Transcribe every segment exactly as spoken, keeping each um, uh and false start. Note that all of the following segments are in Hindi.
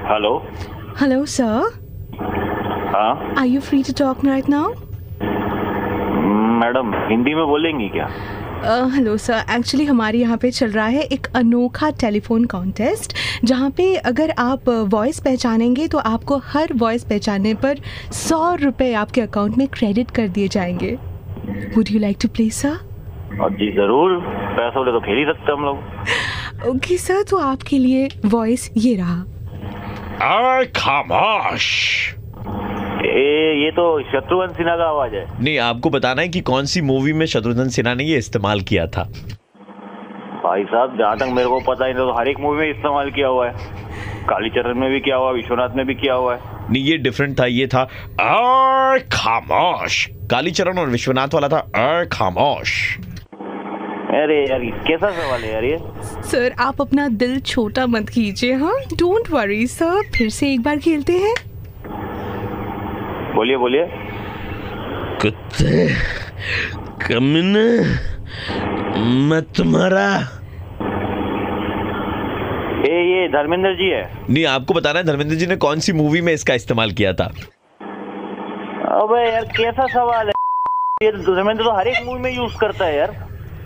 हेलो हेलो सर, हाँ are you free to talk right now? Madam Hindi में बोलेंगी क्या? हेलो सर, एक्चुअली हमारे यहाँ पे चल रहा है एक अनोखा टेलीफोन कॉन्टेस्ट जहाँ पे अगर आप वॉइस पहचानेंगे तो आपको हर वॉइस पहचानने पर सौ रुपये आपके अकाउंट में क्रेडिट कर दिए जाएंगे। Would you like to play sir? और जी जरूर, पैसे बोले तो खेल ही सकते हम लोग। ओके सर, तो आपके लिए वॉइस ये रहा। अरे खामोश। ए, ये तो शत्रुघ्न सिन्हा का आवाज है। नहीं, आपको बताना है कि कौन सी मूवी में शत्रुघ्न सिन्हा ने ये इस्तेमाल किया था। भाई साहब जहाँ तक मेरे को पता है तो हर एक मूवी में इस्तेमाल किया हुआ है। कालीचरण में भी किया हुआ है, विश्वनाथ में भी किया हुआ है। नहीं, ये डिफरेंट था, ये था अरे खामोश। कालीचरण और विश्वनाथ वाला था अरे खामोश। अरे यार कैसा सवाल है यार ये? सर आप अपना दिल छोटा मत कीजिए। हाँ, डोंट वरी सर, फिर से एक बार खेलते हैं। बोलिए बोलिए। कुत्ते कमीने, मैं तुम्हारा। ए, ये धर्मेंद्र जी है। नहीं, आपको बताना है धर्मेंद्र जी ने कौन सी मूवी में इसका इस्तेमाल किया था। अबे यार कैसा सवाल है ये? धर्मेंद्र तो हर एक मूवी में यूज करता है यार।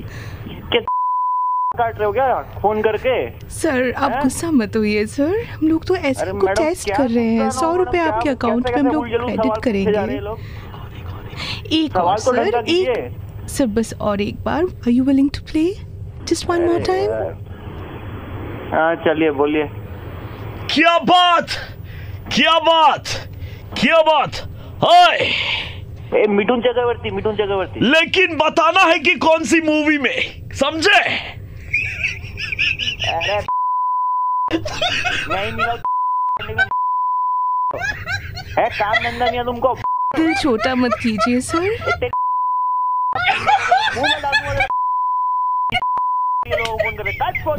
काट रहे हो क्या फोन करके? सर आप गुस्सा मत होइए सर, हम लोग तो ऐसे को टेस्ट कर रहे हैं। सौ रुपए आपके अकाउंट में हम लोग क्रेडिट करेंगे। एक और सर, एक सर बस और एक बार। Are you willing to play just one more time? हाँ चलिए बोलिए। क्या बात, क्या बात, क्या बात। हाय ए, मिठुन चक्रवर्ती, मिठुन चक्रवर्ती। लेकिन बताना है कि कौन सी मूवी में, समझे? अरे नहीं मिला है, काम धंधा नहीं है तुमको। दिल छोटा मत कीजिए सर। मुंह में डालूंगा ये लोग फोन कर रहे। काट phone.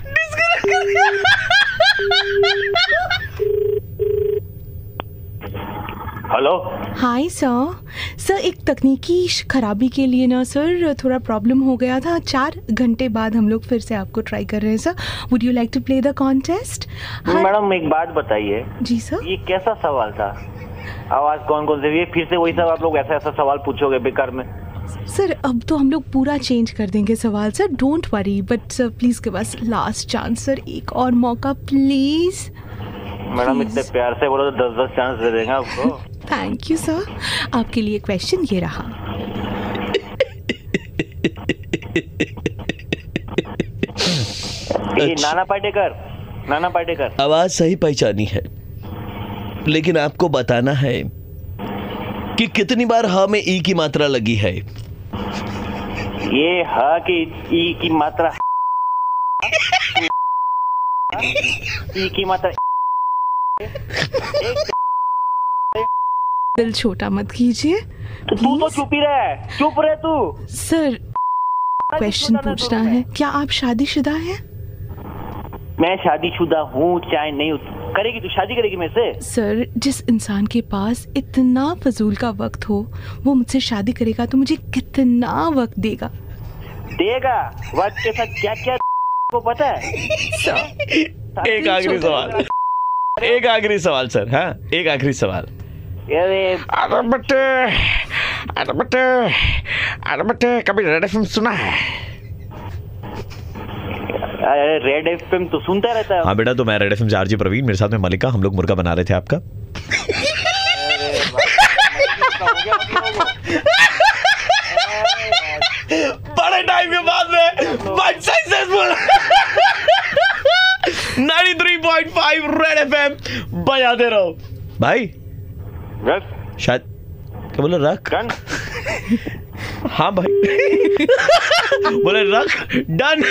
Hello hi sir. Sir एक तकनीकी खराबी के लिए ना सर थोड़ा प्रॉब्लम हो गया था। चार घंटे बाद हम लोग फिर से आपको ट्राई कर रहे हैं sir. Would you like to play the contest? Madam एक बात बताइए। जी सर। ये कैसा सवाल था? आवाज कौन कौन से? ये फिर से वही सब आप लोग ऐसा ऐसा सवाल पूछोगे बेकार में। सर अब तो हम लोग पूरा चेंज कर देंगे सवाल sir, don't worry. But sir please give us last chance sir, एक और मौका प्लीज। मैडम इतने प्यार से बोलो तो दस दस चांस दे देंगे आपको। Thank you sir. आपके लिए क्वेश्चन ये रहा। ये नाना पाटेकर, नाना पाटेकर। आवाज सही पहचानी है, लेकिन आपको बताना है कि कितनी बार ह में ई की मात्रा लगी है। ये ह की ई की मात्रा ई की मात्रा एक। दिल छोटा मत कीजिए। तो तू तो चुप ही रहे, चुप रहे तू। सर क्वेश्चन पूछना है, क्या आप शादीशुदा हैं? मैं शादीशुदा हूँ चाहे नहीं हूँ। करेगी तू शादी करेगी मेरे से? सर जिस इंसान के पास इतना फजूल का वक्त हो वो मुझसे शादी करेगा तो मुझे कितना वक्त देगा? देगा वक्त के साथ क्या क्या को पता है? एक आखिरी सवाल, एक आखिरी सवाल सर। हाँ एक आखिरी सवाल। अरे अरे बटे, अरे बटे, अरे बटे, कभी रेड एफएम सुना है? अरे रेड एफएम तो सुनता रहता है। हाँ बेटा, तो मैं रेड एफएम से आरजे प्रवीण, मेरे साथ में मलिका, हम लोग मुर्गा बना रहे थे आपका। बड़े टाइम के बाद में सक्सेसफुल तिरानवे पॉइंट पाँच रेड एफएम बजाते रहो भाई। रख शायद क्या बोला? रख डन। हाँ भाई बोले रख done.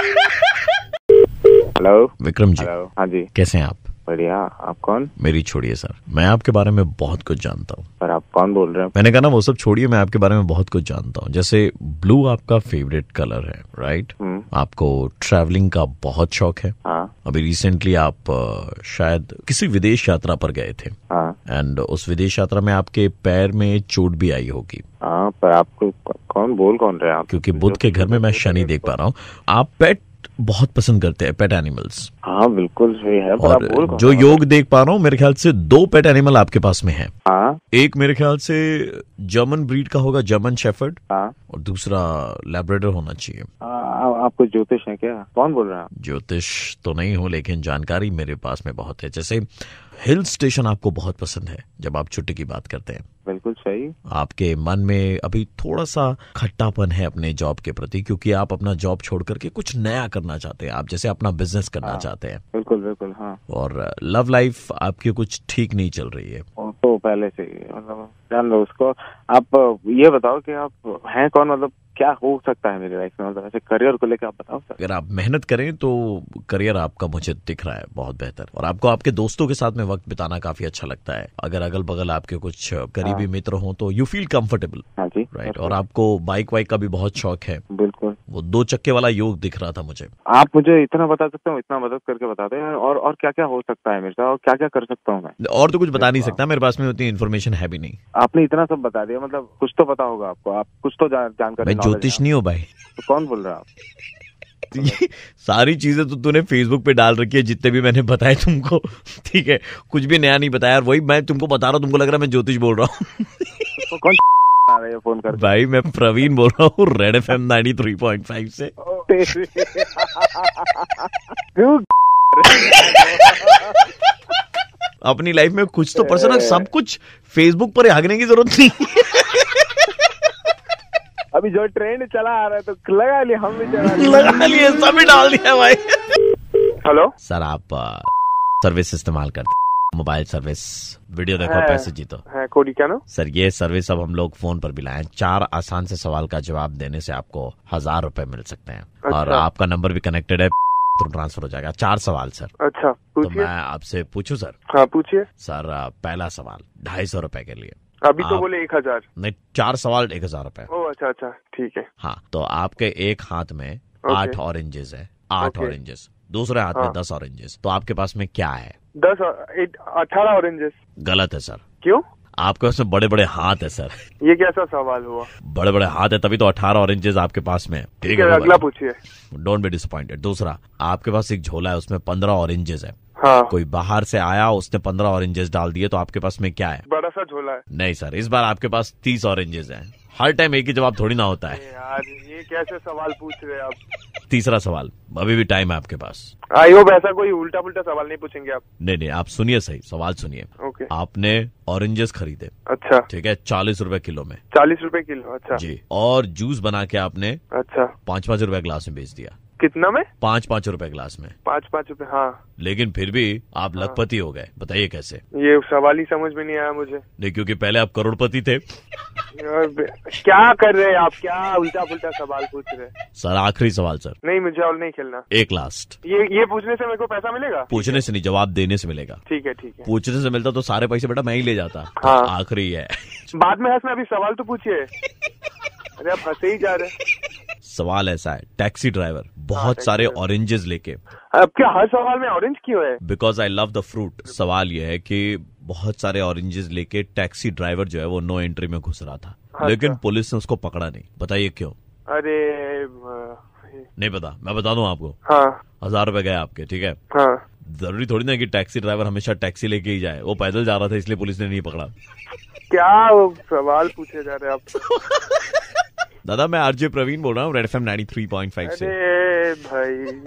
Hello Vikram ji. Hello हाँ जी। कैसे हैं आप? बढ़िया। आप कौन? मेरी छोड़िए सर, मैं आपके बारे में बहुत कुछ जानता हूँ। पर आप कौन बोल रहे हैं? मैंने कहा ना वो सब छोड़िए, मैं आपके बारे में बहुत कुछ जानता हूँ। जैसे ब्लू आपका फेवरेट कलर है, राइट? आपको ट्रैवलिंग का बहुत शौक है। हाँ। अभी रिसेंटली आप आ, शायद किसी विदेश यात्रा पर गए थे। हाँ। एंड उस विदेश यात्रा में आपके पैर में चोट भी आई होगी। हाँ, पर आपको कौन बोल कौन रहे हैं आप? क्योंकि बुध के घर में मैं शनि देख पा रहा हूँ। आप पेट बहुत पसंद करते हैं पेट एनिमल्स। हाँ बिल्कुल सही है, पर और आप बोल जो योग देख पा रहा हूँ मेरे ख्याल से दो पेट एनिमल आपके पास में है। हाँ एक मेरे ख्याल से जर्मन ब्रीड का होगा, जर्मन शेफर्ड, हाँ, और दूसरा लैब्राडोर होना चाहिए। आपको ज्योतिष है क्या? कौन बोल रहा है? ज्योतिष तो नहीं हूँ, लेकिन जानकारी मेरे पास में बहुत है। जैसे हिल स्टेशन आपको बहुत पसंद है जब आप छुट्टी की बात करते हैं। बिल्कुल सही। आपके मन में अभी थोड़ा सा खट्टापन है अपने जॉब के प्रति, क्योंकि आप अपना जॉब छोड़ करके कुछ नया करना चाहते हैं, आप जैसे अपना बिजनेस करना हाँ, चाहते हैं। बिल्कुल बिल्कुल हाँ। और लव लाइफ आपकी कुछ ठीक नहीं चल रही है। तो पहले से मतलब जान लो उसको। आप ये बताओ कि आप हैं कौन, मतलब क्या हो सकता है मेरी लाइफ में, मतलब ऐसे करियर को लेकर आप बताओ सर। अगर आप मेहनत करें तो करियर आपका मुझे दिख रहा है बहुत बेहतर, और आपको आपके दोस्तों के साथ में वक्त बिताना काफी अच्छा लगता है। अगर अगल बगल आपके कुछ करीबी हाँ। मित्र हों तो यू फील कंफर्टेबल। हाँ जी राइट। और आपको बाइक वाइक का भी बहुत शौक है। बिल्कुल। वो दो चक्के वाला योग दिख रहा था मुझे। आप मुझे इतना बता सकते हो, इतना मदद करके बताते हैं, और और क्या क्या हो सकता है मेरे साथ, और क्या क्या कर सकता हूँ मैं? और तो कुछ बता नहीं सकता, मेरे पास में उतनी इन्फॉर्मेशन है भी नहीं। आपने इतना सब बता दिया, मतलब कुछ तो पता होगा आपको, आप कुछ तो जान, जानकारी। मैं ज्योतिष नहीं हूँ भाई। तो कौन बोल रहा है आप? तो ये सारी चीजें तो तूने फेसबुक पे डाल रखी है जितने भी मैंने बताए तुमको, ठीक है, कुछ भी नया नहीं बताया। और वही मैं तुमको बता रहा हूँ, तुमको लग रहा है मैं ज्योतिष बोल रहा हूँ। तो कौन आ रहे हैं फोन कर? भाई मैं प्रवीण बोल रहा हूँ red F M ninety three point five से। अपनी लाइफ में कुछ तो पर्सनल, सब कुछ फेसबुक पर हागने की जरूरत नहीं। अभी जो ट्रेंड चला आ रहा है तो लगा लिए, हम भी चला लिए, लगा लिए, सभी डाल दिया भाई। हेलो सर, आप सर्विस इस्तेमाल करते हैं, मोबाइल सर्विस, वीडियो देखो है, पैसे जीतो है कोडी क्या ना सर? ये सर्विस अब हम लोग फोन पर भी लाए हैं। चार आसान से सवाल का जवाब देने से आपको हजार रुपए मिल सकते हैं। अच्छा। और आपका नंबर भी कनेक्टेड है, तो ट्रांसफर हो जाएगा। चार सवाल सर। अच्छा तो पूछिए। मैं आपसे पूछूं सर? हाँ पूछिए सर पहला सवाल ढाई सौ रुपए के लिए। अभी तो आप- बोले एक हजार। नहीं, चार सवाल एक हजार रुपए। ओ अच्छा अच्छा ठीक है। हाँ, तो आपके एक हाथ में ओके। आठ ऑरेंजेस है, आठ ओके। ऑरेंजेस, दूसरे हाथ में हाँ। दस ऑरेंजेस। तो आपके पास में क्या है? दस अठारह ऑरेंजेस। गलत है सर। क्यों? आपके पास में बड़े बड़े हाथ है सर। ये कैसा सवाल हुआ? बड़े बड़े हाथ है तभी तो अठारह ऑरेंजेस आपके पास में। ठीक है, अगला पूछिए। Don't be disappointed. दूसरा, आपके पास एक झोला है, उसमें पंद्रह ऑरेंजेस है। हाँ। कोई बाहर से आया, उसने पंद्रह ऑरेंजेस डाल दिए, तो आपके पास में क्या है? बड़ा सा झोला है। नहीं सर, इस बार आपके पास तीस ऑरेंजेस हैं। हर टाइम एक ही जवाब थोड़ी ना होता है। यार ये कैसे सवाल पूछ रहे हैं आप? तीसरा सवाल, अभी भी टाइम है आपके पास। आई होप ऐसा कोई उल्टा पुल्टा सवाल नहीं पूछेंगे आप। नहीं नहीं, आप सुनिए, सही सवाल सुनिए। ओके। आपने ऑरेंजेस खरीदे, अच्छा। ठीक है, चालीस रुपए किलो में। चालीस रुपए किलो। अच्छा जी। और जूस बना के आपने अच्छा। पाँच पाँच रुपए ग्लास में बेच दिया। कितना में? पाँच पाँच रुपए ग्लास में। पाँच पाँच रुपए। हाँ। लेकिन फिर भी आप लखपति हो गए, बताइए कैसे? ये सवाल ही समझ में नहीं आया मुझे। नहीं, क्योंकि पहले आप करोड़पति थे। यार, बे- क्या कर रहे हैं आप? क्या उल्टा पुल्टा सवाल पूछ रहे हैं? सर आखिरी सवाल सर, नहीं मुझे और नहीं खेलना। एक लास्ट। ये ये पूछने से मेरे को पैसा मिलेगा? पूछने से नहीं, जवाब देने से मिलेगा। ठीक है ठीक है। पूछने से मिलता तो सारे पैसे बेटा मैं ही ले जाता। हाँ। आखिरी है। बाद में हंसना, अभी सवाल तो पूछिए। अरे आप हंसे ही जा रहे हैं। सवाल ऐसा है, टैक्सी ड्राइवर बहुत टैक्सी सारे ड्राइवर। ऑरेंजेस लेके, अब क्या हर सवाल में ऑरेंज क्यों है? Because I love the fruit. सवाल यह है कि बहुत सारे ऑरेंजेस लेके टैक्सी ड्राइवर जो है वो नो एंट्री में घुस रहा था। अच्छा। लेकिन पुलिस ने उसको पकड़ा नहीं। बताइए क्यों? अरे नहीं पता, मैं बता दूं आपको। हाँ हजार रुपए गए आपके, ठीक है। हाँ। जरूरी थोड़ी ना कि टैक्सी ड्राइवर हमेशा टैक्सी लेके ही जाए, वो पैदल जा रहा था इसलिए पुलिस ने नहीं पकड़ा। क्या वो सवाल पूछे जा रहे हैं आप? दादा मैं आरजे प्रवीण बोल रहा हूँ red F M ninety three point five से। अरे भाई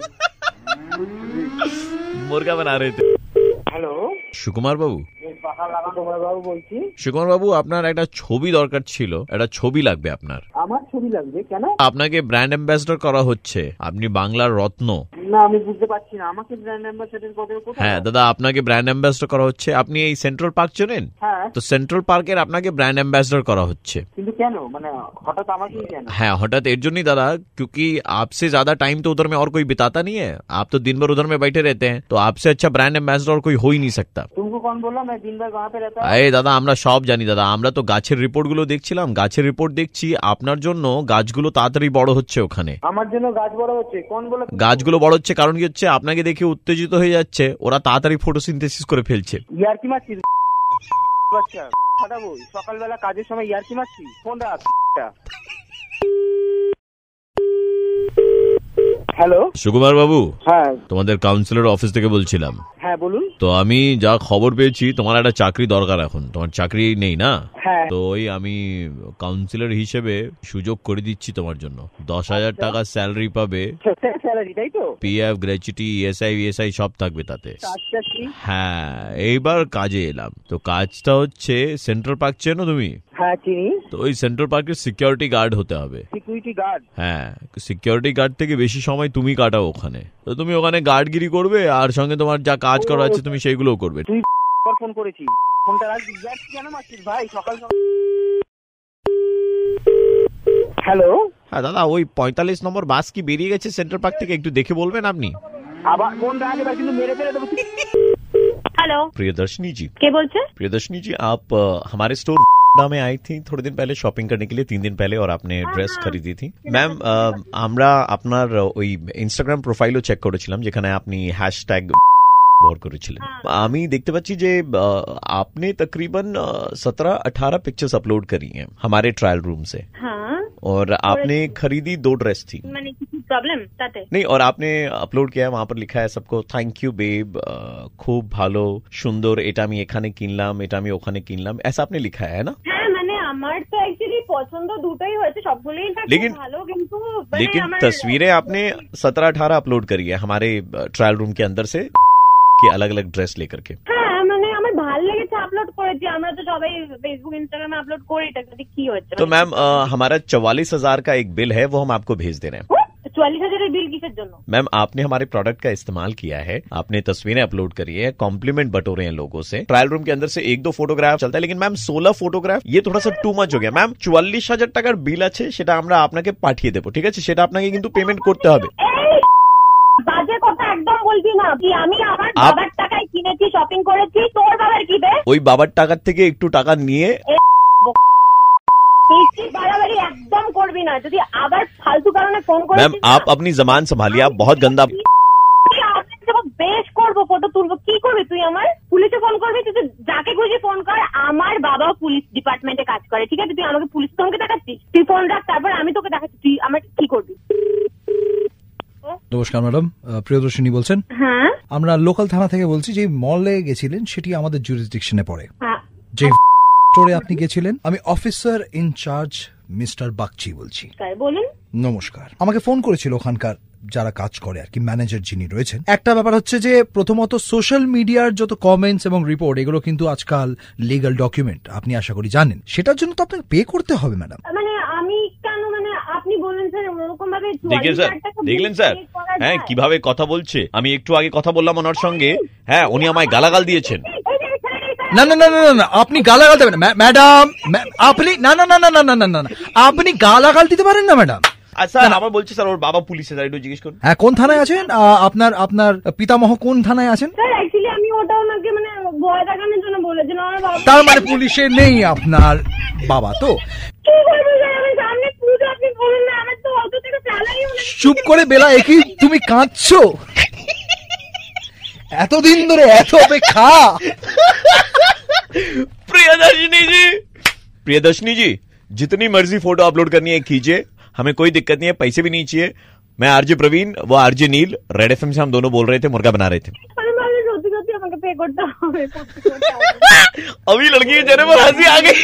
मुर्गा बना रहे थे। হ্যালো সুকুমার বাবু, বাবু বলছি। সুকুমার বাবু আপনার একটা ছবি দরকার ছিল, একটা ছবি লাগবে আপনার। আমার ছবি লাগবে কেন? আপনাকে ব্র্যান্ড অ্যাম্বাসেডর করা হচ্ছে, আপনি বাংলার রত্ন। না আমি বুঝতে পারছি না, আমাকে ব্র্যান্ড অ্যাম্বাসেডর কত কোথায়? হ্যাঁ দাদা, আপনাকে ব্র্যান্ড অ্যাম্বাসেডর করা হচ্ছে। আপনি এই সেন্ট্রাল পার্ক চেনেন? হ্যাঁ তো সেন্ট্রাল পার্কের আপনাকে ব্র্যান্ড অ্যাম্বাসেডর করা হচ্ছে। কিন্তু কেন, মানে হঠাৎ আমাকেই কেন? हाँ हठात এর জন্যই दादा, क्योंकि आपसे ज्यादा टाइम तो उधर में और कोई बिताता नहीं है। आप तो दिन भर उधर में बैठे रहते हैं, तो आपसे अच्छा ब्रांड एम्बेसडर कोई हो ही नहीं सकता। तुमको कौन बोला मैं दिन भर वहाँ पे रहता? আরে দাদা, আমরা সব জানি দাদা। আমরা তো গাছের রিপোর্ট গুলো দেখছিলাম, গাছের রিপোর্ট দেখছি আপনার জন্য গাছগুলো তাড়াতাড়ি বড় হচ্ছে ওখানে। আমার জন্য গাছ বড় হচ্ছে? কোন বলে? গাছগুলো বড় হচ্ছে কারণ কি হচ্ছে, আপনাকে দেখে উত্তেজিত হয়ে যাচ্ছে, ওরা তাড়াতাড়ি ফটোসিনথেসিস করে ফেলছে। ইয়ার্কি মারছিস বাচ্চা? ফাটাবো সকালবেলা কাজের সময় ইয়ার্কি মারছিস? ফোন রাখ। হ্যালো সুকুমার বাবু, হ্যাঁ তোমাদের কাউন্সিলর অফিস থেকে বলছিলাম। হ্যাঁ বলুন। তো আমি যা খবর পেয়েছি তোমার একটা চাকরি দরকার, এখন তোমার চাকরি নেই না? হ্যাঁ। তো ওই আমি কাউন্সিলর হিসেবে সুযোগ করে দিচ্ছি তোমার জন্য। দশ হাজার টাকা স্যালারি পাবে, স্যালারি তাই তো? পিএফ, গ্র্যাচুইটি, ইএসআই ইএসআই সব থাকবে তাতে। হ্যাঁ, এইবার কাজে এলাম। তো কাজটা হচ্ছে সেন্ট্রাল পার্ক চেনো তুমি? হ্যাঁ চিনি। তো ওই সেন্ট্রাল পার্কের সিকিউরিটি গার্ড হতে হবে। Security guard? হ্যাঁ, সিকিউরিটি গার্ড থেকে বেশি সময় তুমি কাটাও ওখানে। তো তুমি ওখানে গার্ডগিরি করবে আর সঙ্গে তোমার যা কাজ করা আছে তুমি সেইগুলোও করবে। তুই ফোন করেছিস, ফোনটা রাখ কেন মারছিস ভাই সকাল সকাল? হ্যালো। হ্যাঁ দাদা, ওই পঁয়তাল্লিশ নম্বর বাস কি বেরিয়ে গেছে সেন্ট্রাল পার্ক থেকে, একটু দেখে বলবেন আপনি? আবার ফোন রাখ, এবার কিন্তু মেরে ফেলে দেবো। हेलो, प्रियदर्शनी जी। क्या बोलते? प्रियदर्शनी जी, आप आ, हमारे स्टोर में आई थी थोड़े दिन पहले शॉपिंग करने के लिए, तीन दिन पहले, और आपने ड्रेस खरीदी थी। ম্যাম, আমরা আপনার ওই ইনস্টাগ্রাম প্রোফাইলও চেক করেছিলাম যেখানে আপনি হ্যাশট্যাগ ব্যবহার করেছিলেন। আমি দেখতে পাচ্ছি যে आपने तकरीबन सत्रह अठारह पिक्चर्स अपलोड करी हैं हमारे ट्रायल रूम से। हाँ, और आपने खरीदी दो ड्रेस थी। मैंने किसी प्रॉब्लम ताते नहीं, और आपने अपलोड किया है, वहाँ पर लिखा है सबको थैंक यू बेब, खूब ভালো সুন্দর, এটা আমি এখানে কিনলাম, এটা আমি ওখানে কিনলাম, ऐसा आपने लिखा है ना? হ্যাঁ, মানে আমার তো एक्चुअली পছন্দ দুটোই হয়েছে, সবগুলোই लेकिन ভালো, কিন্তু लेकिन तस्वीरें आपने सत्रह अठारह अपलोड करी है हमारे ट्रायल रूम के अंदर से, कि अलग अलग ड्रेस लेकर के। হ্যাঁ, মানে আমার ভালো লেগেছে, আপলোড করেছি। আমরা তো সবাই ফেসবুক ইনস্টাগ্রামে আপলোড করি, এটা কি হচ্ছে? तो मैम, हमारा चौवालीस हजार का एक बिल है, वो हम आपको भेज दे रहे हैं। चौवालीस हजार बिल किसर जন্য? मैम, आपने हमारे प्रोडक्ट का इस्तेमाल किया है, आपने तस्वीरें अपलोड करी है, कॉम्प्लीमेंट बटोरे हैं लोगों से, ट्रायल रूम के अंदर से एक दो फोटोग्राफ चलता है, लेकिन मैम सोलह फोटोग्राफ ये थोड़ा सा टू मच हो गया। मैम चुवाल्लिस হাজার টাকার বিল আছে, সেটা আমরা আপনাকে পাঠিয়ে দেবো, ঠিক আছে? সেটা আপনাকে কিন্তু পেমেন্ট করতে হবে। বাজে কথা একদম বলবি না, কি আমি আমার বাবার টাকায় কিনেছি, শপিং করেছি, তোর বাবার কি বে? ওই বাবার টাকার থেকে একটু টাকা নিয়ে বাড়াবাড়ি একদম করবি না, যদি আবার ফালতু কারণে ফোন করে। मैम आप अपनी जबान संभालिए, आप बहुत गंदा। বেশ করবো, ফটো তুলবো, কি করবি তুই? আমার পুলিশে ফোন করবি, তুই যাকে খুশি ফোন কর। আমার বাবা পুলিশ ডিপার্টমেন্টে কাজ করে, ঠিক আছে? তুই আমাকে পুলিশ তোমাকে দেখাচ্ছিস? তুই ফোন রাখ, তারপর আমি তোকে দেখাচ্ছি, তুই আমার কি করবি? নমস্কার ম্যাডাম, প্রিয়দর্শিনী বলছেন? হ্যাঁ, আমরা লোকাল থানা থেকে বলছি। যে মলে গেছিলেন সেটি আমাদের জুরিসডিকশনে পড়ে। হ্যাঁ, যে স্টোরে আপনি গেছিলেন, আমি অফিসার ইনচার্জ মিস্টার বাগচি বলছি। বলুন। নমস্কার। আমাকে ফোন করেছিল ওখানকার যারা কাজ করে আর কি, ম্যানেজার যিনি রয়েছেন। একটা ব্যাপার হচ্ছে যে প্রথমত সোশ্যাল মিডিয়ার যত কমেন্টস এবং রিপোর্ট, এগুলো কিন্তু আজকাল লিগ্যাল ডকুমেন্ট, আপনি আশা করি জানেন। সেটার জন্য তো আপনাকে পে করতে হবে ম্যাডাম। মানে আমি কেন, মানে আপনি বলেন স্যার ওরকম ভাবে। দেখলেন স্যার, দেখলেন স্যার, হ্যাঁ কিভাবে কথা বলছে। আমি একটু আগে কথা বললাম ওনার সঙ্গে, হ্যাঁ উনি আমায় গালাগাল দিয়েছেন। না না না না না, আপনি গালাগাল দেবেন না ম্যাডাম, আপনি না না না না না না না না আপনি গালাগাল দিতে পারেন না ম্যাডাম। আচ্ছা, আমার বলছি স্যার ওর বাবা পুলিশে, স্যার একটু জিজ্ঞেস করুন। হ্যাঁ, কোন থানায় আছেন আপনার? আপনার পিতামহ কোন থানায় আছেন? স্যার অ্যাকচুয়ালি আমি ওটা ওনাকে মানে ভয় দেখানোর জন্য বলেছিলাম। আমার বাবা তার মানে পুলিশে নেই আপনার বাবা? তো কি করবো স্যার, আমি সামনে পুজো, আপনি বলুন না, আমার তো অত থেকে স্যালারি। চুপ করে বেলা, একই তুমি কাঁদছো? এতদিন ধরে এত অপেক্ষা। प्रियदर्शनी जी, प्रियदर्शनी जी, जितनी मर्जी फोटो अपलोड करनी है कीजिए, हमें कोई दिक्कत नहीं है, पैसे भी नहीं चाहिए। मैं आरजे प्रवीण, वो आरजे नील, रेड एफएम से हम दोनों बोल रहे थे, मुर्गा बना रहे थे। अभी लड़की के चेहरे पर हंसी आ गई।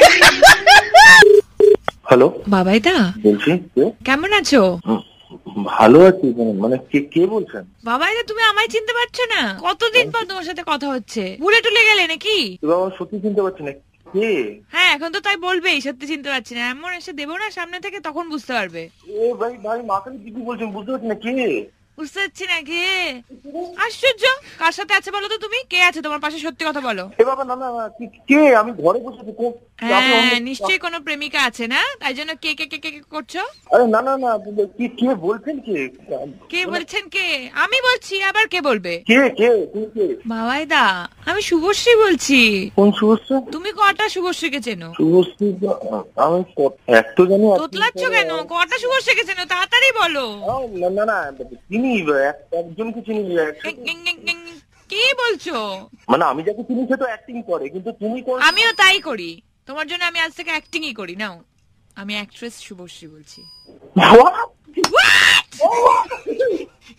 হ্যালো বাবাইদা বলছি, কেমন আছো? ভালো আছি। মানে কে কে বলছেন? বাবাইদা, তুমি আমায় চিনতে পারছো না? কতদিন পর তোমার সাথে কথা হচ্ছে, ভুলে টুলে গেলে নাকি? বাবা সত্যি চিনতে পারছি না কে। হ্যাঁ, এখন তো তাই বলবেই, সত্যি চিনতে পারছি না। এমন এসে দেবো না সামনে থেকে, তখন বুঝতে পারবে। এ ভাই ভাই মাকে কি বলছেন বুঝতে পারছি না কে। বুঝতে পারছি না কে? আশ্চর্য, কার সাথে আছে বলো তো? তুমি কে আছে তোমার পাশে? সত্যি কথা বলো। এ বাবা না না, কে? আমি ঘরে বসে আছি। হ্যাঁ, নিশ্চয়ই কোনো প্রেমিকা আছে না, তাই জন্য কে কে কে কে করছো? আরে না না না, কি কে বলছেন? কে কে বলছেন? কে? আমি বলছি, আবার কে বলবে? কে কে তুমি কে? বাবাইদা, আমি শুভশ্রী বলছি। কোন শুভশ্রী? তুমি কটা শুভশ্রীকে চেনো? শুভশ্রী আমি এক তো জানি। তোতলাচ্ছ কেন? কটা শুভশ্রীকে চেনো? তাড়াতাড়ি বলো। না না না, চিনি একজনকে চিনি। কি বলছো? মানে আমি যাকে চিনি সে তো অ্যাক্টিং করে, কিন্তু তুমি কোন? আমিও তাই করি, তোমার জন্য আমি আজ থেকে অ্যাক্টিংই করি। নাও, আমি অ্যাক্ট্রেস শুভশ্রী বলছি।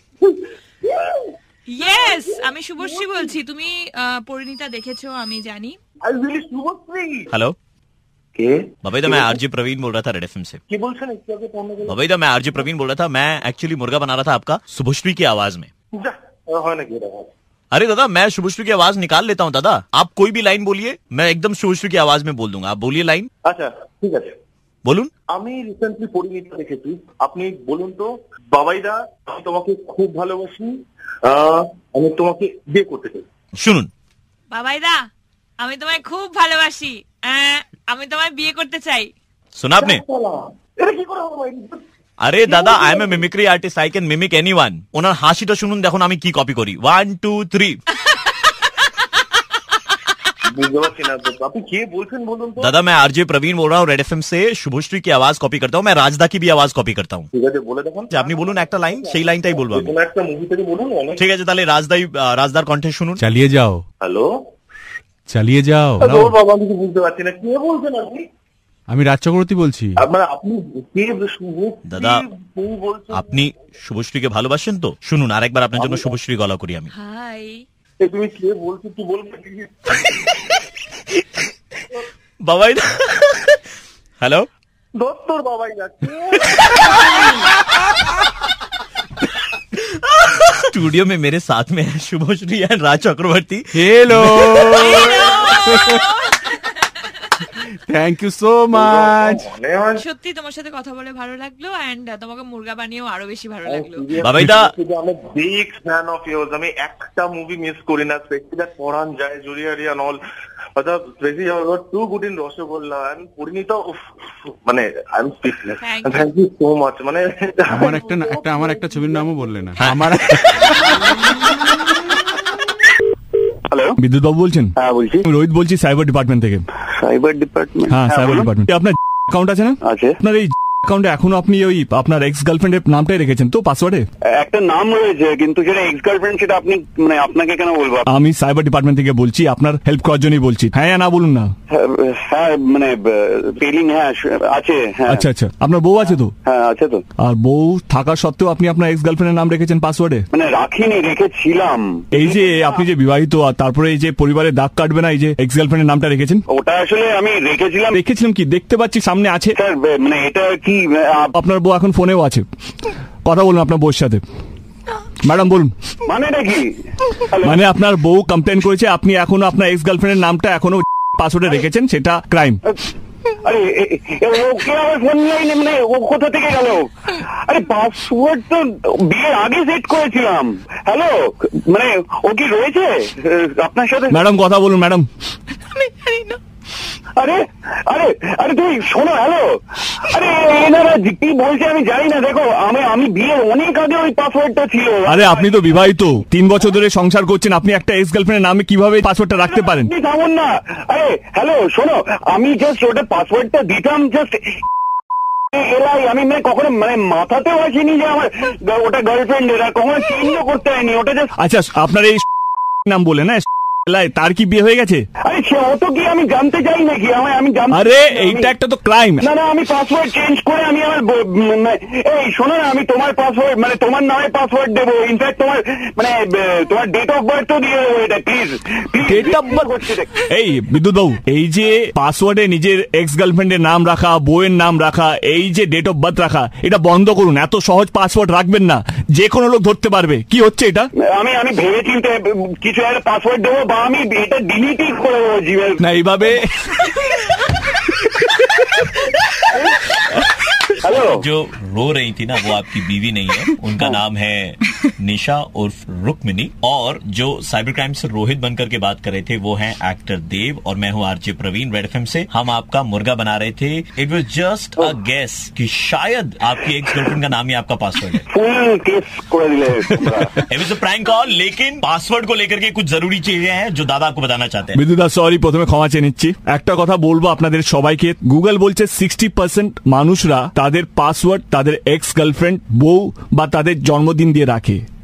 শুভশ্রী বলছি, তুমি আহ, পরিণীতা দেখেছো আমি জানি। हेलो কে बबीता, मैं आरजे प्रवीण बोल रहा था रेड एफएम से। কি বলছেন একটু আগে ফোন করে बबीता, मैं आरजे प्रवीण बोल रहा था। मैं एक्चुअली मुर्गा बना रहा था आपका शुभश्री की आवाज में। যা হয় নাকি এটা अरे दादा, मैं शुभश्री की आवाज निकाल लेता हूँ दादा। आप कोई भी लाइन बोलिए, मैं एकदम शुभश्री की आवाज में बोल दूंगा। आप बोलिए लाइन। আচ্ছা ঠিক আছে बोलून। আমি রিসেন্টলি পরিণীতা দেখেছি, আপনি বলুন তো। বাবাইদা, আমি তোমাকে খুব ভালোবাসি, আহ, আমি তোমাকে বিয়ে করতে চাই। শুনুন বাবাইদা, আমি তোমায় খুব ভালোবাসি, আহ, আমি তোমায় বিয়ে করতে চাই। सुना आपने? এটা কি করে হবে? আরে দাদা, I am a mimicry artist, I can mimic anyone. ওনার হাসিটা শুনুন, দেখুন আমি কি কপি করি। One two three. বুঝতে পারছি না তো, আপনি কে বলছেন বলুন তো। दादा, मैं आरजे प्रवीण बोल रहा हूँ रेड एफएम से। शुभश्री की आवाज कॉपी करता हूँ, मैं राजदा की भी आवाज कॉपी करता हूँ। ঠিক আছে বলে দেখুন। আপনি বলুন একটা লাইন, সেই লাইনটাই বলবো আমি। কোনো একটা মুভি থেকে বলুন। অনেক- ঠিক আছে, তাহলে রাজদাই রাজদার কণ্ঠে শুনুন। চালিয়ে যাও, হ্যালো চালিয়ে যাও। হ্যালো বাবা, আমি কিছু বুঝতে পারছি না, কে বলছেন আপনি? আমি রাজ চক্রবর্তী বলছি। আপনার আপনি কে শুভ দাদা, কে বলছেন? আপনি শুভশ্রীকে ভালোবাসেন তো? শুনুন, আরেকবার আপনার জন্য শুভশ্রী গলা করি আমি। হাই, এ, তুমি কে বলছো তুই বলবে প্লিজ। বাবাই हेलो দত্তর বাবাই যাচ্ছে। स्टूडियो में मेरे साथ में है Shubhashree and Raj Chakraborty. Hello, thank you so much. মনে হয় সত্যি তোমার সাথে কথা বলে ভালো লাগলো, এন্ড তোমাকে মুরগা বানিয়েও আরো বেশি ভালো লাগলো। বাবাইদা, আমি বিগ ফ্যান অফ ইয়োর্স। আমি একটা মুভি মিস করি না, স্পেশালি দ্যাট পরান যায় জুরিয়ারি এন্ড অল। मतलब crazy you got too good in Roshogolla and Purnita, মানে I am speechless. Thank you so much. মানে আমার একটা একটা আমার একটা ছবির নামও বললে না। আমার হ্যালো, বিদ্যুৎ বাবু বলছেন? হ্যাঁ বলছি। আমি রোহিত বলছি, সাইবার ডিপার্টমেন্ট থেকে। Cyber department? হ্যাঁ, সাইবার ডিপার্টমেন্ট। আপনার অ্যাকাউন্ট আছে না? আছে। আপনার এই অ্যাকাউন্টে এখনো আপনি ওই আপনার এক্স গার্লফ্রেন্ডের নামটাই রেখেছেন তো পাসওয়ার্ডে? একটা নাম রয়েছে, কিন্তু সেটা এক্স গার্লফ্রেন্ড, সেটা আপনি মানে আপনাকে কেন বলবো? আমি সাইবার ডিপার্টমেন্ট থেকে বলছি, আপনার হেল্প করার জন্যই বলছি। হ্যাঁ না বলুন না। হ্যাঁ মানে পেলিং, হ্যাঁ আছে। হ্যাঁ আচ্ছা আচ্ছা, আপনার বউ আছে তো? হ্যাঁ আছে তো। আর বউ থাকা সত্ত্বেও আপনি আপনার এক্স গার্লফ্রেন্ডের নাম রেখেছেন পাসওয়ার্ডে? মানে রাখিনি, রেখেছিলাম। এই যে আপনি যে বিবাহিত, আর তারপরে এই যে পরিবারের দাগ কাটবে না, এই যে এক্স গার্লফ্রেন্ডের নামটা রেখেছেন? ওটা আসলে আমি রেখেছিলাম। রেখেছিলাম কি দেখতে পাচ্ছি সামনে আছে। স্যার মানে এটা কি আপনার বউ এখন ফোনেও আছে, কথা বলুন আপনার বউর সাথে। ম্যাডাম বলুন। মানেটা কি? মানে আপনার বউ কমপ্লেন করেছে আপনি এখনো আপনার এক্স গার্লফ্রেন্ডের নামটা এখনো পাসওয়ার্ডে রেখেছেন, সেটা ক্রাইম। আরে ওকে আমার ফোন লাইনে, মানে ও কোথা থেকে গেল? আরে পাসওয়ার্ড তো বিয়ের আগে সেট করেছিলাম। হ্যালো, মানে ও কি রয়েছে আপনার সাথে? ম্যাডাম কথা বলুন ম্যাডাম। আরে আরে আরে তুই শোনো। হ্যালো, আরে এনারা কি বলছে আমি জানি না। দেখো আমি আমি বিয়ের অনেক আগে ওই পাসওয়ার্ডটা ছিল। আরে আপনি তো বিবাহিত, তিন বছর ধরে সংসার করছেন, আপনি একটা এক্স গার্লফ্রেন্ডের নামে কিভাবে পাসওয়ার্ডটা রাখতে পারেন? থামুন না। আরে হ্যালো শোনো, আমি জাস্ট ওটা পাসওয়ার্ডটা দিতাম জাস্ট এলাই। আমি মানে কখনো মানে মাথাতেও আসেনি যে আমার ওটা গার্লফ্রেন্ড, এরা কখনো চেঞ্জ করতে হয়নি ওটা জাস্ট। আচ্ছা, আপনার এই নাম বলে না, তার কি বিয়ে হয়ে গেছে? আরে সে অত কি আমি জানতে চাই নাকি? আমি আমি আরে এইটা একটা তো ক্রাইম। না না, আমি পাসওয়ার্ড চেঞ্জ করে আমি আমার এই শোনো না, আমি তোমার পাসওয়ার্ড মানে তোমার নামে পাসওয়ার্ড দেবো। ইনফ্যাক্ট তোমার মানে তোমার ডেট অফ বার্থ তো দিয়ে দেবো। এটা প্লিজ ডেট অফ বার্থ। এই বিদ্যুৎ বাবু, এই যে পাসওয়ার্ডে নিজের এক্স গার্লফ্রেন্ডের নাম রাখা, বউয়ের নাম রাখা, এই যে ডেট অফ বার্থ রাখা, এটা বন্ধ করুন। এত সহজ পাসওয়ার্ড রাখবেন না, যে কোনো লোক ধরতে পারবে। কি হচ্ছে এটা? আমি আমি ভেবে চিন্তে কিছু একটা পাসওয়ার্ড দেবো, বা আমি এটা ডিলিটই করে দেবো জিমেল। না এইভাবে हेलो, जो रो रही थी ना वो आपकी बीवी नहीं है, उनका नाम है निशा उर्फ रुक्मिनी। और जो साइबर क्राइम से रोहित बनकर के बात कर रहे थे वो हैं एक्टर देव, और मैं हूँ आरजे प्रवीण रेड एफएम से। हम आपका मुर्गा बना रहे थे। It was just a guess कि शायद आपकी एक्स गर्लफ्रेंड का नाम ही आपका पासवर्ड है। फुल केस করে দিলে। It was a prank call, लेकिन पासवर्ड को लेकर के कुछ जरूरी चीजें हैं जो दादा आपको बताना चाहते हैं। বিদ্যুৎ দা সরি, প্রথমে ক্ষমা চেয়ে নিচ্ছি। একটা কথা বলবো আপনাদের সবাইকে, গুগল বলছে সিক্সটি পার্সেন্ট মানুষরা তাদের পাসওয়ার্ড তাদের এক্স গার্লফ্রেন্ড, বউ বা তাদের জন্মদিন দিয়ে রাখে।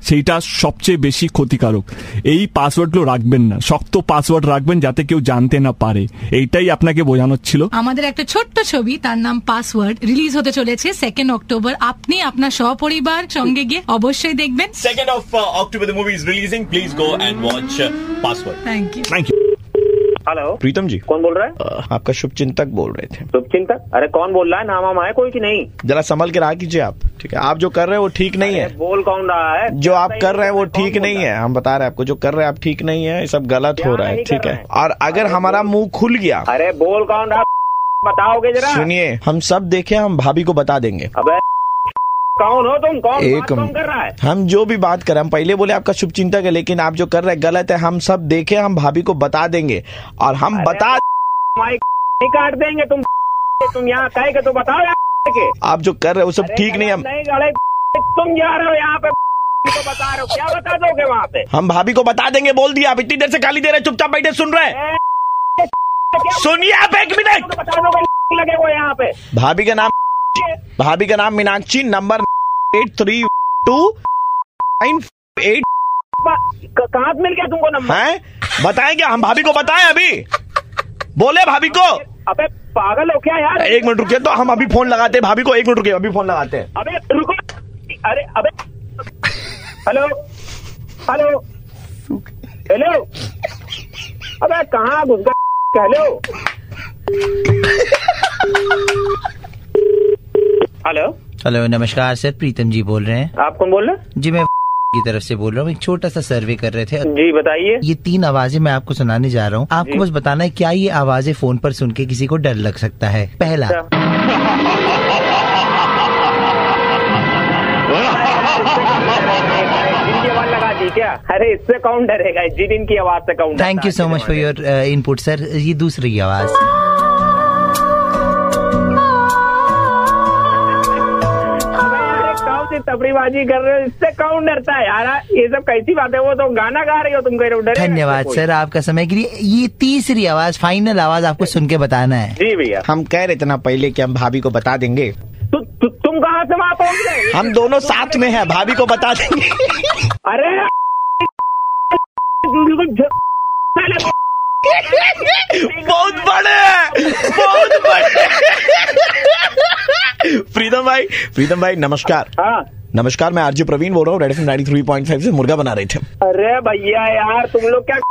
সেইটা সবচেয়ে বেশি ক্ষতিকারক। এই পাসওয়ার্ডগুলো রাখবেন না, শক্ত পাসওয়ার্ড রাখবেন যাতে কেউ জানতে না পারে, এইটাই আপনাকে বোঝানোর ছিল। আমাদের একটা ছোট্ট ছবি, তার নাম পাসওয়ার্ড, রিলিজ হতে চলেছে সেকেন্ড অক্টোবর। আপনি আপনার সপরিবার সঙ্গে গিয়ে অবশ্যই দেখবেন। Second of October the movie is releasing. Please go and watch uh, Password. Thank you. Thank you. Hello Pritam ji, कौन बोल रहा है? uh, आपका शुभचिंतक बोल रहे थे। शुभचिंतक? अरे कौन बोल रहा है? नाम वाम है कोई कि नहीं? जरा संभल के रहा कीजिए आप, ठीक है? आप जो कर रहे हैं वो ठीक नहीं है। बोल कौन रहा है? जो आप कर रहे हैं वो ठीक नहीं है, हम बता रहे हैं आपको। जो कर रहे हैं आप ठीक नहीं है, ये सब गलत हो रहा है, ठीक है? और अगर हमारा मुंह खुल गया, अरे बोल कौन रहा, बताओगे जरा। सुनिए, हम सब देखे, हम भाभी को बता देंगे। अबे कौन हो तुम? कौन एक बात कौन कर रहा है? हम जो भी बात करें, हम पहले बोले आपका शुभचिंतक है, लेकिन आप जो कर रहे हैं गलत है। हम सब देखे, हम भाभी को बता देंगे और हम बता माइक नहीं काट देंगे। तुम तुम यहाँ कहे के तो बताओ यार के। आप जो कर रहे हो वो सब ठीक नहीं है। नहीं गले तुम जा रहे हो यहाँ पे तो बता रहे हो, क्या बता दोगे वहाँ पे? हम भाभी को बता देंगे, बोल दिया। आप इतनी देर से गाली दे रहे, चुपचाप बैठे सुन रहे हैं। सुनिए आप एक मिनट, बता दोगे लगे वो यहाँ पे। भाभी का नाम भाभी का नाम Meenakshi, number eight three two nine eight. कहाँ से मिल गया तुमको नंबर? हैं? बताएं क्या? हम भाभी को बताएं अभी? बोले भाभी को। अबे पागल हो क्या यार? एक मिनट रुकिए, तो हम अभी फोन लगाते हैं भाभी को। एक मिनट रुकिए, अभी फोन लगाते हैं। अबे रुको, अरे अबे हेलो हेलो हेलो, अबे कहाँ घुस गए? हेलो हेलो हेलो, नमस्कार सर, प्रीतम जी बोल रहे हैं। आप कौन बोल रहे हैं? जी मैं की तरफ से बोल रहा हूँ। एक छोटा सा सर्वे कर रहे थे। जी बताइए। ये तीन आवाजें मैं आपको सुनाने जा रहा हूँ, आपको बस बताना है क्या ये आवाजें फोन पर सुन के किसी को डर लग सकता है। पहला, क्या? अरे इससे कौन डरेगा? जिन इनकी आवाज से कौन? Thank you so much for your input sir. ये दूसरी आवाज, तबरीबाजी कर रहे हो, इससे कौन डरता है यार? ये सब कैसी बात है? वो तो गाना गा रही हो तुम, कह रहे हो डरे। धन्यवाद सर आपका समय के लिए। ये तीसरी आवाज, फाइनल आवाज आपको सुन के बताना है। जी भैया। हम कह रहे थे ना पहले कि हम भाभी को बता देंगे। तु, तु, तुम कहाँ से वहाँ पहुँच गए? हम दोनों साथ में हैं, भाभी को बता देंगे। अरे बहुत बड़े बहुत बड़े। प्रीतम भाई, प्रीतम भाई नमस्कार। हाँ नमस्कार, मैं आरजे प्रवीण बोल रहा हूँ, red F M ninety three point five से मुर्गा बना रहे थे। अरे भैया यार तुम लोग क्या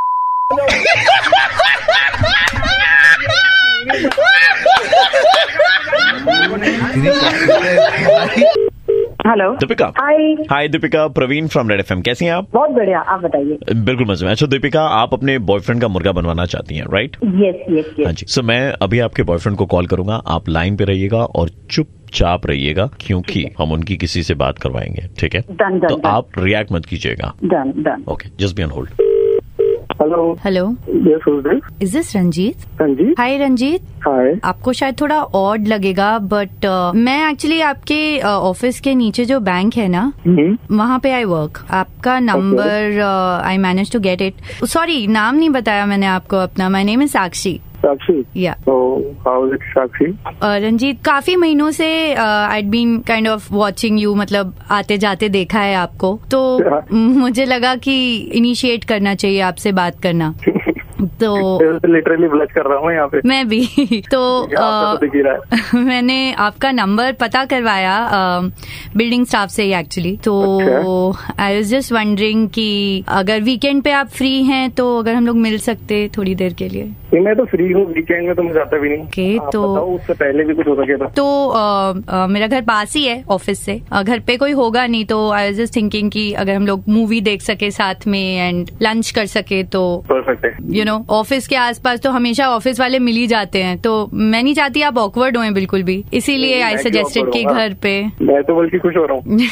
hello Deepika. Hi hi Deepika, Praveen from red F M. कैसी हैं आप? बहुत बढ़िया, आप बताइए। बिल्कुल मजे में। अच्छा दीपिका, आप अपने बॉयफ्रेंड का मुर्गा बनवाना चाहती हैं, राइट? Yes yes yes. हाँ जी। सो मैं अभी आपके बॉयफ्रेंड को कॉल करूंगा, आप लाइन पे रहिएगा और चुपचाप रहिएगा, क्योंकि हम उनकी किसी से बात करवाएंगे, ठीक है? Done done. तो आप रिएक्ट मत कीजिएगा। Done done. Okay, just be on hold. Hello hello, yes who is this? Is this Ranjit? Ranjit? Hi Ranjit. Hi. आपको शायद थोड़ा ऑड लगेगा, बट uh, मैं एक्चुअली आपके ऑफिस uh, के नीचे जो बैंक है ना, वहाँ पे आई वर्क। आपका नंबर I manage to get it. Sorry, नाम नहीं बताया मैंने आपको अपना। My name is Sakshi. Sakshi? Yeah. So how is it, साक्षी? रंजीत, काफी महीनों से I been kind of watching you, मतलब आते जाते देखा है आपको, तो मुझे लगा कि इनिशिएट करना चाहिए आपसे बात करना। तो लिटरली ब्लश कर रहा हूँ यहाँ पे। मैं भी तो आ, तो मैंने आपका नंबर पता करवाया बिल्डिंग स्टाफ से ही एक्चुअली। तो आई वाज जस्ट वंडरिंग कि अगर वीकेंड पे आप फ्री हैं तो अगर हम लोग मिल सकते थोड़ी देर के लिए। मैं तो फ्री हूँ, वीकेंड में तो मैं जाता भी नहीं। ओके, तो उससे पहले भी कुछ हो सके था। तो आ, आ, मेरा घर पास ही है ऑफिस से, आ, घर पे कोई होगा नहीं, तो आई वाज जस्ट थिंकिंग कि अगर हम लोग मूवी देख सके साथ में एंड लंच कर सके तो परफेक्ट है। यू नो ऑफिस के आसपास तो हमेशा ऑफिस वाले मिल ही जाते हैं, तो मैं नहीं चाहती आप ऑकवर्ड हों बिल्कुल भी, इसीलिए आई सजेस्टेड कि घर पे। मैं तो बल्कि खुश हो रहा हूँ।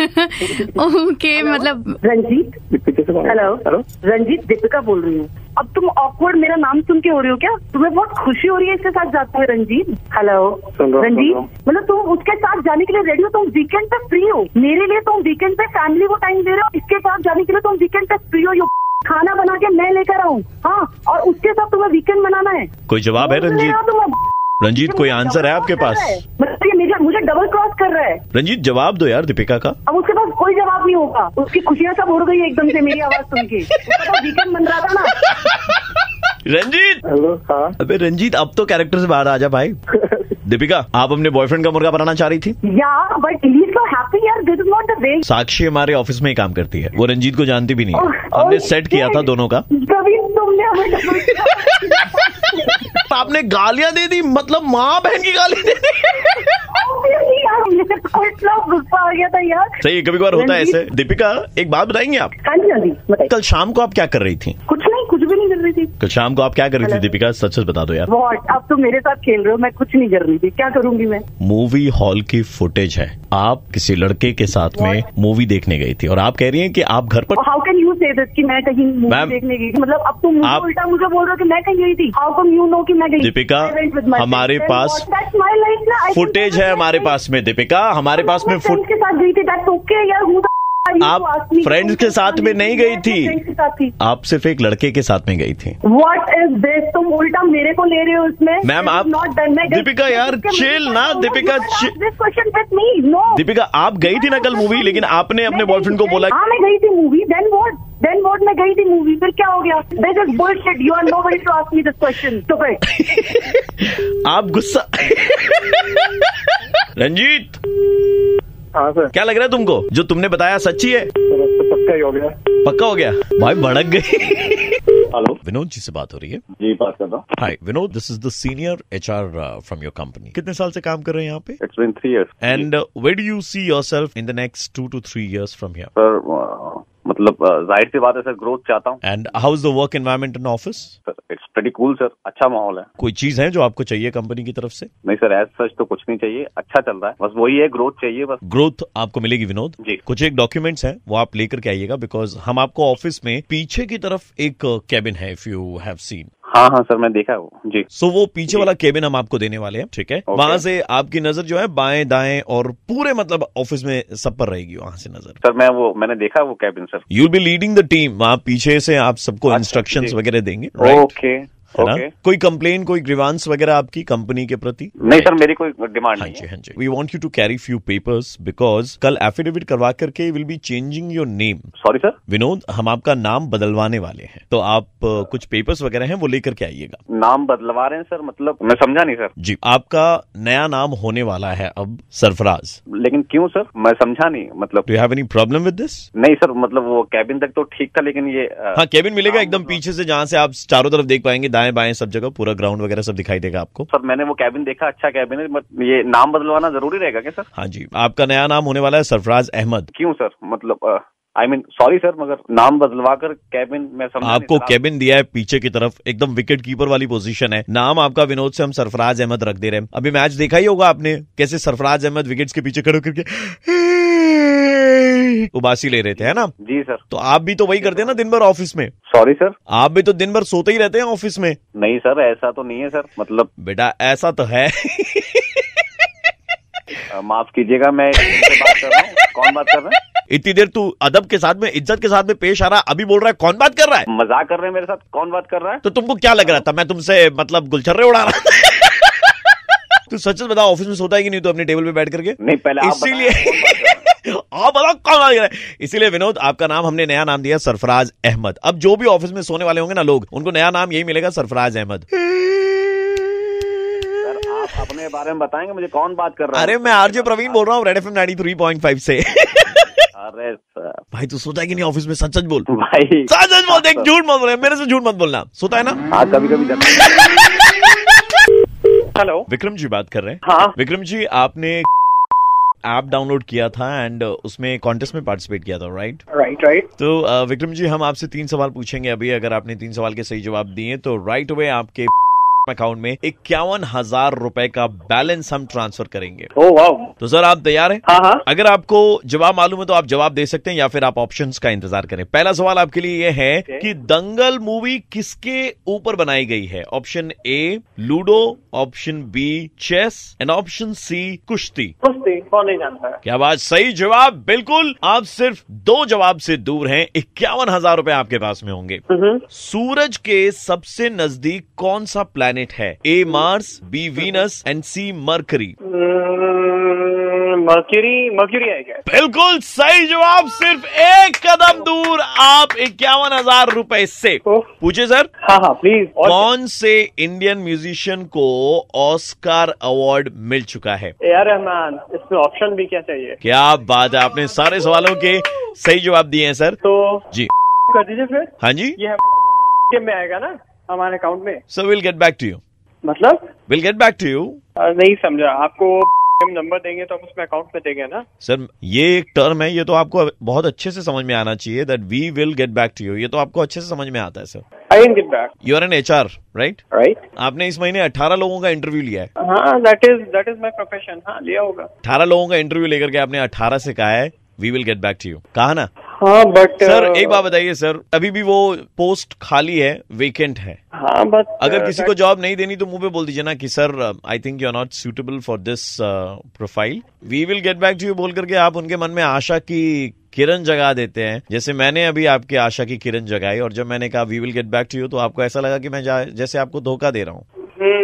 ओके, मतलब रंजीत। हेलो हेलो, रंजीत दीपिका बोल रही हूँ। अब तुम ऑकवर्ड मेरा नाम सुन के हो रही हो क्या? तुम्हें बहुत खुशी हो रही है इसके साथ जाते हुए रंजीत? हेलो रंजीत, मतलब तुम उसके साथ जाने के लिए रेडी हो? तुम वीकेंड पे फ्री हो? मेरे लिए तुम वीकेंड पे फैमिली को टाइम दे रहे हो, इसके साथ जाने के लिए तुम वीकेंड पे फ्री हो? खाना बना के मैं लेकर आऊँ, हाँ, और उसके साथ तुम्हें वीकेंड मनाना है? कोई जवाब है रंजीत? रंजीत, कोई आंसर है आपके पास? मतलब ये मेरा मुझे डबल क्रॉस कर रहा है। रंजीत जवाब दो यार दीपिका का। अब उसके पास कोई जवाब नहीं होगा, उसकी खुशियां सब उड़ गई एकदम से मेरी आवाज सुन के। वीकेंड बन रहा था ना। रंजीत। हेलो। हाँ अबे रंजीत अब तो कैरेक्टर से बाहर आ जा भाई। दीपिका आप अपने बॉयफ्रेंड का मुर्गा बनाना चाह रही थी? Yeah but he is so happy यार, this is not the way. Sakshi हमारे ऑफिस में ही काम करती है, वो रंजीत को जानती भी नहीं है। oh, हमने oh, सेट किया था दोनों का। तुमने हमें आपने गालियां दे दी, मतलब माँ बहन की गाली दे दी। यार मुझे तो इतना गुस्सा आ गया था यार। सही कभी कभार होता है ऐसे। दीपिका एक बात बताएंगे आप? हाँ जी हाँ जी बताइए। कल शाम को आप क्या कर रही थी? कुछ नहीं, कुछ भी नहीं कर रही थी। कल शाम को आप क्या कर रही थी दीपिका, सच सच बता दो यार। व्हाट, आप तो मेरे साथ खेल रहे हो, मैं कुछ नहीं कर रही थी, क्या करूंगी मैं? मूवी हॉल की फुटेज है, आप किसी लड़के के साथ में मूवी देखने गई थी और आप कह रही हैं कि आप घर पर। How can you say this कि मैं कहीं मूवी देखने गई थी? मतलब अब तुम आप उल्टा मुझे बोल रहे हो कि मैं कहीं गई थी। हाउ कम यू नो कि मैं गई? दीपिका हमारे पास फुटेज है, हमारे पास में दीपिका हमारे पास में फुट के साथ गई थी, दैट्स ओके यार। आप फ्रेंड्स के साथ में नहीं गई थी, आप सिर्फ एक लड़के के साथ में गई थी। What is this? तुम उल्टा मेरे को ले रहे हो इसमें। मैम आप दीपिका यार चिल ना Deepika. This question with me no. Deepika आप गई थी ना कल मूवी, लेकिन आपने अपने बॉयफ्रेंड को बोला। हाँ मैं गई थी movie. Then what? Then what? मैं गई थी मूवी, फिर क्या हो गया? This is bullshit, you are nobody to ask me this question. Stupid. आप गुस्सा। रंजीत। हाँ सर। क्या लग रहा है तुमको जो तुमने बताया सच्ची है? पक्का ही हो गया। पक्का हो गया भाई, भड़क गई। हेलो विनोद जी से बात हो रही है? जी बात कर रहा हूँ। Hi Vinod, this is the senior HR from your company. कितने साल से काम कर रहे हैं यहाँ पे? It's been three years. And where do you see yourself in the next two two three years from here? Sir मतलब जाहिर सी बात है सर, ग्रोथ चाहता हूँ। And how is the work environment in office? Sir it's pretty cool sir, अच्छा माहौल है। कोई चीज है जो आपको चाहिए कंपनी की तरफ से? नहीं सर, एज सच तो कुछ नहीं चाहिए, अच्छा चल रहा है, बस वही है, ग्रोथ चाहिए बस। ग्रोथ आपको मिलेगी विनोद जी। कुछ एक डॉक्यूमेंट्स हैं वो आप लेकर के आइएगा, बिकॉज हम आपको ऑफिस में पीछे की तरफ एक कैबिन है, इफ यू हैव सीन। हाँ हाँ सर मैं देखा वो जी। सो so, वो पीछे वाला केबिन हम आपको देने वाले हैं, ठीक है? okay. वहां से आपकी नजर जो है बाएं दाएं और पूरे मतलब ऑफिस में सब पर रहेगी वहां से नजर। सर मैं वो मैंने देखा वो cabin sir. You will be leading the team, वहां पीछे से आप सबको इंस्ट्रक्शंस वगैरह देंगे। Okay Okay. कोई कंप्लेन, कोई ग्रीवांस वगैरह आपकी कंपनी के प्रति? नहीं सर, मेरी कोई डिमांड नहीं है। हाँ जी, we want you to carry few papers because कल एफिडेविट करवा करके will be changing your name. Sorry sir Vinod, हम आपका नाम बदलवाने वाले हैं, तो आप uh, कुछ पेपर्स वगैरह हैं वो लेकर के आइएगा। नाम बदलवा रहे हैं सर? मतलब मैं समझा नहीं सर। जी, आपका नया नाम होने वाला है अब सरफराज। लेकिन क्यों सर, मैं समझा नहीं। मतलब do you have any problem with this? नहीं सर, मतलब वो कैबिन तक तो ठीक था, लेकिन ये हाँ कैबिन मिलेगा एकदम पीछे से, जहाँ से आप चारों तरफ देख पाएंगे, दाएं बाएं सब जगह पूरा ग्राउंड वगैरह सब दिखाई देगा आपको। सर मैंने वो कैबिन देखा, अच्छा कैबिन है, बट ये नाम बदलवाना जरूरी रहेगा क्या सर? हाँ जी, आपका नया नाम होने वाला है सरफराज अहमद। क्यों सर? मतलब आई मीन सॉरी सर, मगर नाम बदलवा कर कैबिन में समझा आपको कैबिन दिया है पीछे की तरफ, एकदम विकेट कीपर वाली पोजीशन है। नाम आपका विनोद से हम सरफराज अहमद रख दे रहे हैं। अभी मैच देखा ही होगा आपने, कैसे सरफराज अहमद विकेट्स के पीछे खड़े करके उबासी ले रहे थे, है ना? जी सर। तो आप भी तो वही करते हैं ना दिन भर ऑफिस में? सॉरी सर, आप भी तो दिन भर सोते ही रहते हैं ऑफिस में। नहीं सर, ऐसा तो नहीं है सर। मतलब बेटा ऐसा तो है। माफ कीजिएगा, मैं बात कर रहा हूँ। कौन बात कर रहा है? इतनी देर तू अदब के साथ में, इज्जत के साथ में पेश आ रहा, अभी बोल रहा है कौन बात कर रहा है? मजाक कर रहे हैं मेरे साथ? कौन बात कर रहा है? तो तुमको क्या लग रहा था मैं तुमसे मतलब गुलछर्रे उड़ा रहा था? तू सच बता, ऑफिस में सोता है कि नहीं? तो अपने टेबल पे बैठ करके? नहीं, पहले आप इसीलिए आप बताओ कौन बात कर रहा है। इसीलिए विनोद, आपका नाम हमने नया नाम दिया सरफराज अहमद। अब जो भी ऑफिस में सोने वाले होंगे ना लोग, उनको नया नाम यही मिलेगा, सरफराज अहमद। अपने बारे में बताएंगे मुझे, कौन बात कर रहा है? अरे मैं आरजे प्रवीण बोल रहा हूँ, red FM ninety three point five से। अरे सर भाई तू सोता है कि नहीं ऑफिस में? सच सच बोल भाई, सच सच बोल, देख झूठ मत बोल, मेरे से झूठ मत बोलना। सोता है ना? हाँ कभी कभी। हेलो विक्रम जी बात कर रहे हैं? हाँ विक्रम जी, आपने ऐप डाउनलोड किया था एंड उसमें कॉन्टेस्ट में पार्टिसिपेट किया था, राइट? Right right. तो विक्रम जी, हम आपसे तीन सवाल पूछेंगे अभी। अगर आपने तीन सवाल के सही जवाब दिए तो राइट अवे आपके अकाउंट में इक्यावन हजार रुपए का बैलेंस हम ट्रांसफर करेंगे। Oh wow. तो सर आप तैयार हैं? हाँ हाँ। अगर आपको जवाब मालूम है तो आप जवाब दे सकते हैं या फिर आप ऑप्शंस का इंतजार करें। पहला सवाल आपके लिए यह है okay. कि दंगल मूवी किसके ऊपर बनाई गई है? Option A ludo, option B chess and option C कुश्ती। कुश्ती, कौन नहीं जानता है? क्या बात, सही जवाब बिल्कुल। आप सिर्फ दो जवाब से दूर हैं, इक्यावन हजार रुपए आपके पास में होंगे। सूरज के सबसे नजदीक कौन सा प्लैनेट प्लैनेट है? A Mars, B Venus and C Mercury. Mercury Mercury है क्या? बिल्कुल सही जवाब, सिर्फ एक कदम दूर आप इक्यावन हजार रूपए से। पूछे सर। हाँ हाँ प्लीज। कौन से इंडियन म्यूजिशियन को ऑस्कार अवार्ड मिल चुका है? A R Rahman. इसमें ऑप्शन भी क्या चाहिए? क्या बात है, आपने सारे सवालों के सही जवाब दिए हैं सर। तो जी कर दीजिए फिर। हाँ जी, ये में आएगा ना हमारे अकाउंट में? Sir will get back to you. मतलब will get back to you. नहीं समझा। आपको नंबर देंगे तो हम उसमें अकाउंट में देंगे ना? सर ये एक टर्म है, ये तो आपको बहुत अच्छे से समझ में आना चाहिए, that we will get back to you. ये तो आपको अच्छे से समझ में आता है sir. I will get back. You are an H R right? Right. आपने इस महीने अठारह लोगों का इंटरव्यू लिया है। हाँ that is that is my profession. हाँ लिया होगा। अठारह लोगों का इंटरव्यू लेकर के आपने अठारह से कहा है we will get back to you, कहा ना? हाँ बट सर एक बात बताइए सर, अभी भी वो पोस्ट खाली है, वेकेंट है। हाँ बट अगर किसी को जॉब नहीं देनी तो मुंह पे बोल दीजिए ना कि sir I think you are not suitable for this profile, we will get back to you बोल करके आप उनके मन में आशा की किरण जगा देते हैं। जैसे मैंने अभी आपके आशा की किरण जगाई, और जब मैंने कहा we will get back to you तो आपको ऐसा लगा कि मैं जैसे आपको धोखा दे रहा हूँ।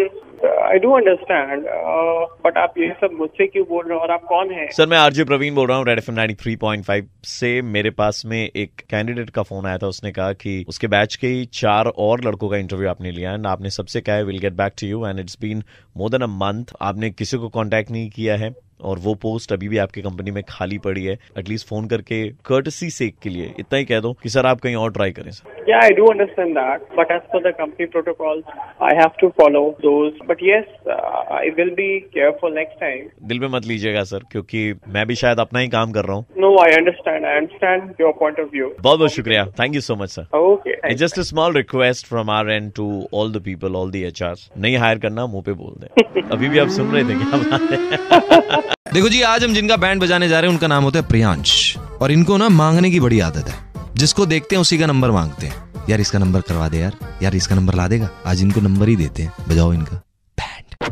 आई डू अंडरस्टैंड, बट आप ये सब मुझसे क्यों बोल रहे हो और आप कौन है? सर मैं आरजे प्रवीण बोल रहा हूँ red F M ninety three point five से। मेरे पास में एक कैंडिडेट का फोन आया था, उसने कहा कि उसके बैच के ही चार और लड़कों का इंटरव्यू आपने लिया एंड आपने सबसे कहा है will get back to you and it's been more than a month. आपने किसी को कांटेक्ट नहीं किया है और वो पोस्ट अभी भी आपकी कंपनी में खाली पड़ी है। एटलीस्ट फोन करके कर्टसी सेक के लिए इतना ही कह दो कि सर आप कहीं और ट्राई करें sir. Yeah, I do understand that, but as per the company protocols, I have to follow those. But yes, uh, I will be careful next time. दिल में मत लीजिएगा सर, क्योंकि मैं भी शायद अपना ही काम कर रहा हूँ। No, I understand. I understand your point of view. बहुत बहुत शुक्रिया, thank you so much sir. Okay. It's just a small request from our end to all the people, all the H Rs. नहीं हायर करना, मुंह पे बोल दे। अभी भी आप सुन रहे थे क्या बात? देखो जी, आज हम जिनका बैंड बजाने जा रहे हैं उनका नाम होता है प्रियांश, और इनको ना मांगने की बड़ी आदत है। जिसको देखते हैं उसी का नंबर मांगते हैं। यार इसका नंबर करवा दे, यार यार इसका नंबर ला देगा। आज इनको नंबर ही देते हैं, बजाओ इनका बैंड।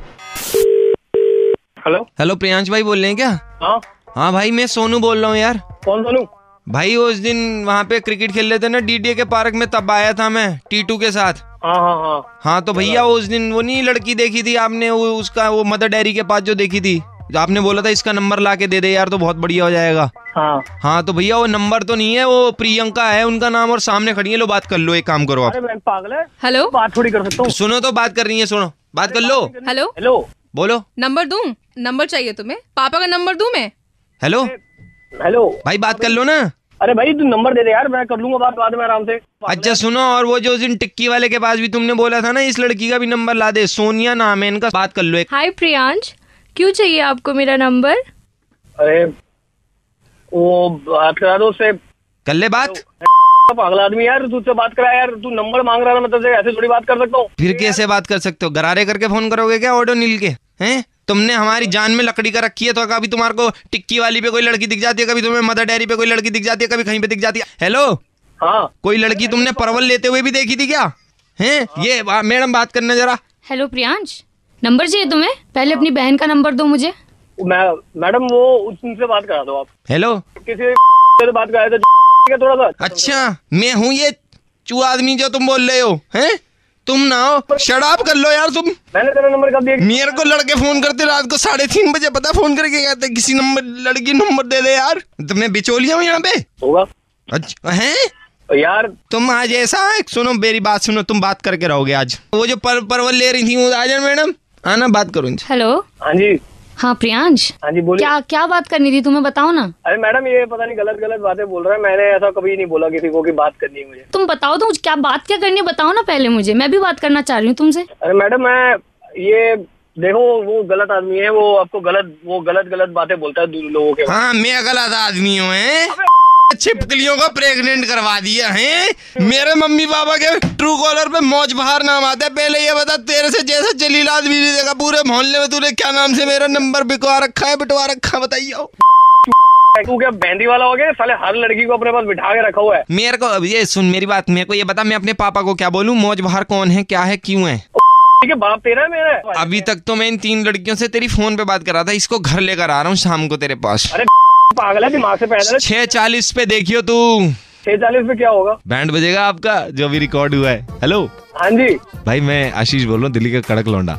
हेलो हेलो प्रियांश भाई बोल रहे हैं क्या? हाँ हाँ भाई मैं सोनू बोल रहा हूँ यार। कौन सोनू? भाई उस दिन वहाँ पे क्रिकेट खेल रहे थे ना डीडीए के पार्क में, तब आया था मैं टीटू के साथ। हाँ हाँ हाँ हाँ तो भैया उस दिन वो नहीं लड़की देखी थी आपने, वो उसका वो मदर डेयरी के पास जो देखी थी, आपने बोला था इसका नंबर ला के दे दे यार तो बहुत बढ़िया हो जाएगा। हाँ हाँ तो भैया वो नंबर तो नहीं है, वो प्रियंका है उनका नाम, और सामने खड़ी है। लो बात कर लो, एक काम करो आप। अरे मैं पागल है? हेलो, बात थोड़ी कर सकता हूँ। सुनो तो बात कर रही है, सुनो बात कर लो। हेलो हेलो बोलो। नंबर दूं? नंबर चाहिए तुम्हें? पापा का नंबर दूं मैं? हेलो हेलो भाई बात कर लो ना। अरे भाई तू नंबर दे दे यार, मैं कर लूंगा बात बाद में आराम से। अच्छा सुनो, और वो जो उस दिन टिक्की वाले के पास भी तुमने बोला था ना इस लड़की का भी नंबर ला दे, सोनिया नाम है इनका, बात कर लो। हाय प्रियांश, क्यों चाहिए आपको मेरा नंबर? अरे वो बात करा दो उससे। कर ले बात। पागल आदमी यार, तुझसे बात करा यार, तू नंबर मांग रहा था, मतलब ऐसे थोड़ी बात कर सकता हूँ। फिर कैसे बात कर सकते हो? गरारे करके फोन करोगे क्या ऑडो नील के? हैं तुमने हमारी जान में लकड़ी का रखी है, तो कभी तुम्हारे को टिक्की वाली पे कोई लड़की दिख जाती है, कभी तुम्हें मदर डेयरी पे कोई लड़की दिख जाती है, कभी कहीं पे दिख जाती है। हेलो हाँ कोई लड़की तुमने परवल लेते हुए भी देखी थी क्या? हैं ये मैडम बात करना जरा। हेलो प्रियांश, नंबर चाहिए तुम्हें? पहले अपनी बहन का नंबर दो मुझे। मैडम वो उनसे बात करा दो आप। हेलो किसी से बात कराया था थोड़ा सा। अच्छा मैं हूँ ये चू आदमी जो तुम बोल रहे हो? हैं तुम ना हो, शराब कर लो यार तुम। मैंने तेरा नंबर कब दिया? मेरे को लड़के फोन करते रात को साढ़े तीन बजे, पता फोन करके कहते किसी नंबर लड़की नंबर दे दे यार। तो मैं बिचौलिया हूँ यहाँ पे? होगा। अच्छा हैं यार तुम आज ऐसा है, सुनो मेरी बात सुनो, तुम बात करके रहोगे आज। वो जो पर, परवल ले रही थी वो आ जाए मैडम, आना बात करो इनसे। हेलो हाँ जी। हाँ प्रियांश। हाँ जी बोलिए। क्या क्या बात करनी थी तुम्हें, बताओ ना। अरे मैडम ये पता नहीं गलत गलत बातें बोल रहा है, मैंने ऐसा कभी नहीं बोला किसी को कि बात करनी है मुझे। तुम बताओ तो मुझे क्या बात क्या करनी है, बताओ ना पहले मुझे, मैं भी बात करना चाह रही हूँ तुमसे। अरे मैडम मैं ये देखो वो गलत आदमी है, वो आपको गलत वो गलत गलत बातें बोलता है लोगों के। हाँ मैं गलत आदमी हूँ, छिपकलियों का प्रेग्नेंट करवा दिया है। मेरे मम्मी पापा के ट्रू कॉलर पे मौज बहार नाम आता है। पहले ये बता, तेरे से जैसा जलील आदमी नहीं देखा पूरे मोहल्ले में, तूने क्या नाम से मेरा नंबर बिकवा रखा है, बिटवा रखा, बताइए। तू क्या बहंदी वाला हो गया? साले हर लड़की को अपने पास बिठा के रखा हुआ है। मेरे को ये सुन मेरी बात, मेरे को ये बता मैं अपने पापा को क्या बोलूं? मौज बहार कौन है, क्या है, क्यों है? ठीक है बाप तेरा है मेरा। अभी तक तो मैं इन तीन लड़कियों से तेरी फोन पे बात कर रहा था, इसको घर लेकर आ रहा हूँ शाम को तेरे पास। अरे पागल है, दिमाग से पैदल। छह चालीस पे देखियो तू। छह चालीस पे क्या होगा? बैंड बजेगा आपका जो भी रिकॉर्ड हुआ है। हेलो हाँ जी भाई मैं आशीष बोल रहा हूँ, दिल्ली का कड़क लौंडा।